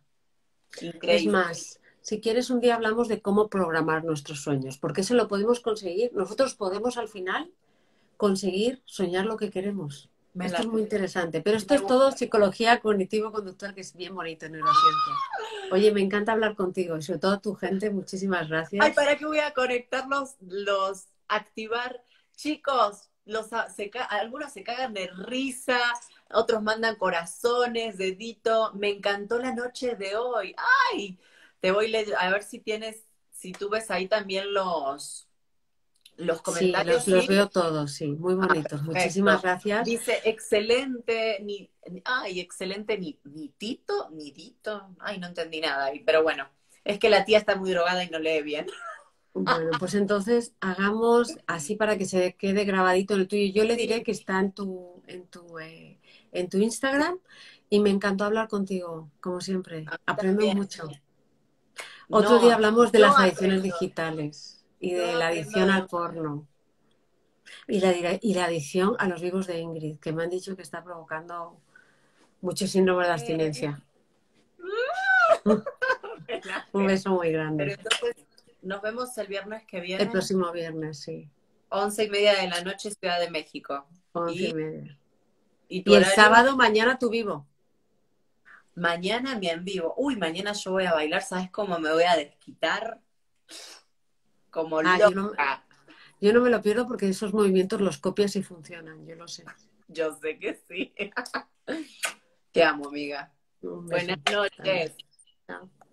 [SPEAKER 2] Es
[SPEAKER 1] Increíble.
[SPEAKER 2] más, si quieres un día hablamos de cómo programar nuestros sueños, porque eso lo podemos conseguir. Nosotros podemos al final conseguir soñar lo que queremos.
[SPEAKER 1] Me
[SPEAKER 2] Esto
[SPEAKER 1] la
[SPEAKER 2] es muy interesante, pero esto
[SPEAKER 1] me
[SPEAKER 2] es todo
[SPEAKER 1] gusta.
[SPEAKER 2] psicología cognitivo-conductual, que es bien bonito en neurociencia. Oye, me encanta hablar contigo y sobre todo tu gente, muchísimas
[SPEAKER 1] Ay,
[SPEAKER 2] gracias.
[SPEAKER 1] ¿para qué voy a conectar los, los activar? Chicos, los, se, algunos se cagan de risa, otros mandan corazones, dedito. Me encantó la noche de hoy. Ay, te voy leyendo, a ver si tienes, si tú ves ahí también los, los
[SPEAKER 2] Sí,
[SPEAKER 1] comentarios,
[SPEAKER 2] los, los
[SPEAKER 1] sí.
[SPEAKER 2] veo todos, sí, muy
[SPEAKER 1] Ah,
[SPEAKER 2] bonitos. Muchísimas
[SPEAKER 1] perfecto.
[SPEAKER 2] gracias.
[SPEAKER 1] Dice, excelente, ni, ay, excelente, ni, ni Tito, ni Dito. Ay, no entendí nada, pero bueno, es que la tía está muy drogada y no lee bien.
[SPEAKER 2] Bueno, pues entonces hagamos así para que se quede grabadito en el tuyo. Yo le diré
[SPEAKER 1] Sí.
[SPEAKER 2] que está en tu, en tu, eh, en tu Instagram y me encantó hablar contigo, como siempre.
[SPEAKER 1] A mí
[SPEAKER 2] Aprendo
[SPEAKER 1] también.
[SPEAKER 2] mucho. Otro día
[SPEAKER 1] No,
[SPEAKER 2] hablamos de
[SPEAKER 1] yo
[SPEAKER 2] las adicciones
[SPEAKER 1] aprendo,
[SPEAKER 2] digitales y
[SPEAKER 1] yo
[SPEAKER 2] de la
[SPEAKER 1] aprendo
[SPEAKER 2] adicción al
[SPEAKER 1] de...
[SPEAKER 2] porno y la, dire- y la adicción a los vivos de Ingrid, que me han dicho que está provocando mucho síndrome de abstinencia. Un beso muy
[SPEAKER 1] Pero
[SPEAKER 2] grande.
[SPEAKER 1] entonces, nos vemos el viernes que
[SPEAKER 2] El
[SPEAKER 1] viene,
[SPEAKER 2] próximo viernes, sí,
[SPEAKER 1] once y media de la noche, Ciudad de México.
[SPEAKER 2] once y
[SPEAKER 1] ¿Y,
[SPEAKER 2] media.
[SPEAKER 1] y tu
[SPEAKER 2] Y el
[SPEAKER 1] horario?
[SPEAKER 2] sábado, mañana, tu vivo.
[SPEAKER 1] Mañana mi en vivo. Uy, mañana yo voy a bailar, ¿sabes cómo me voy a desquitar? Como
[SPEAKER 2] Ah, yo no,
[SPEAKER 1] loca.
[SPEAKER 2] yo no me lo pierdo porque esos movimientos los copias y funcionan, yo lo sé.
[SPEAKER 1] Yo sé que sí. Te amo, amiga.
[SPEAKER 2] Un beso.
[SPEAKER 1] Buenas
[SPEAKER 2] Hasta luego.
[SPEAKER 1] noches.
[SPEAKER 2] Chao.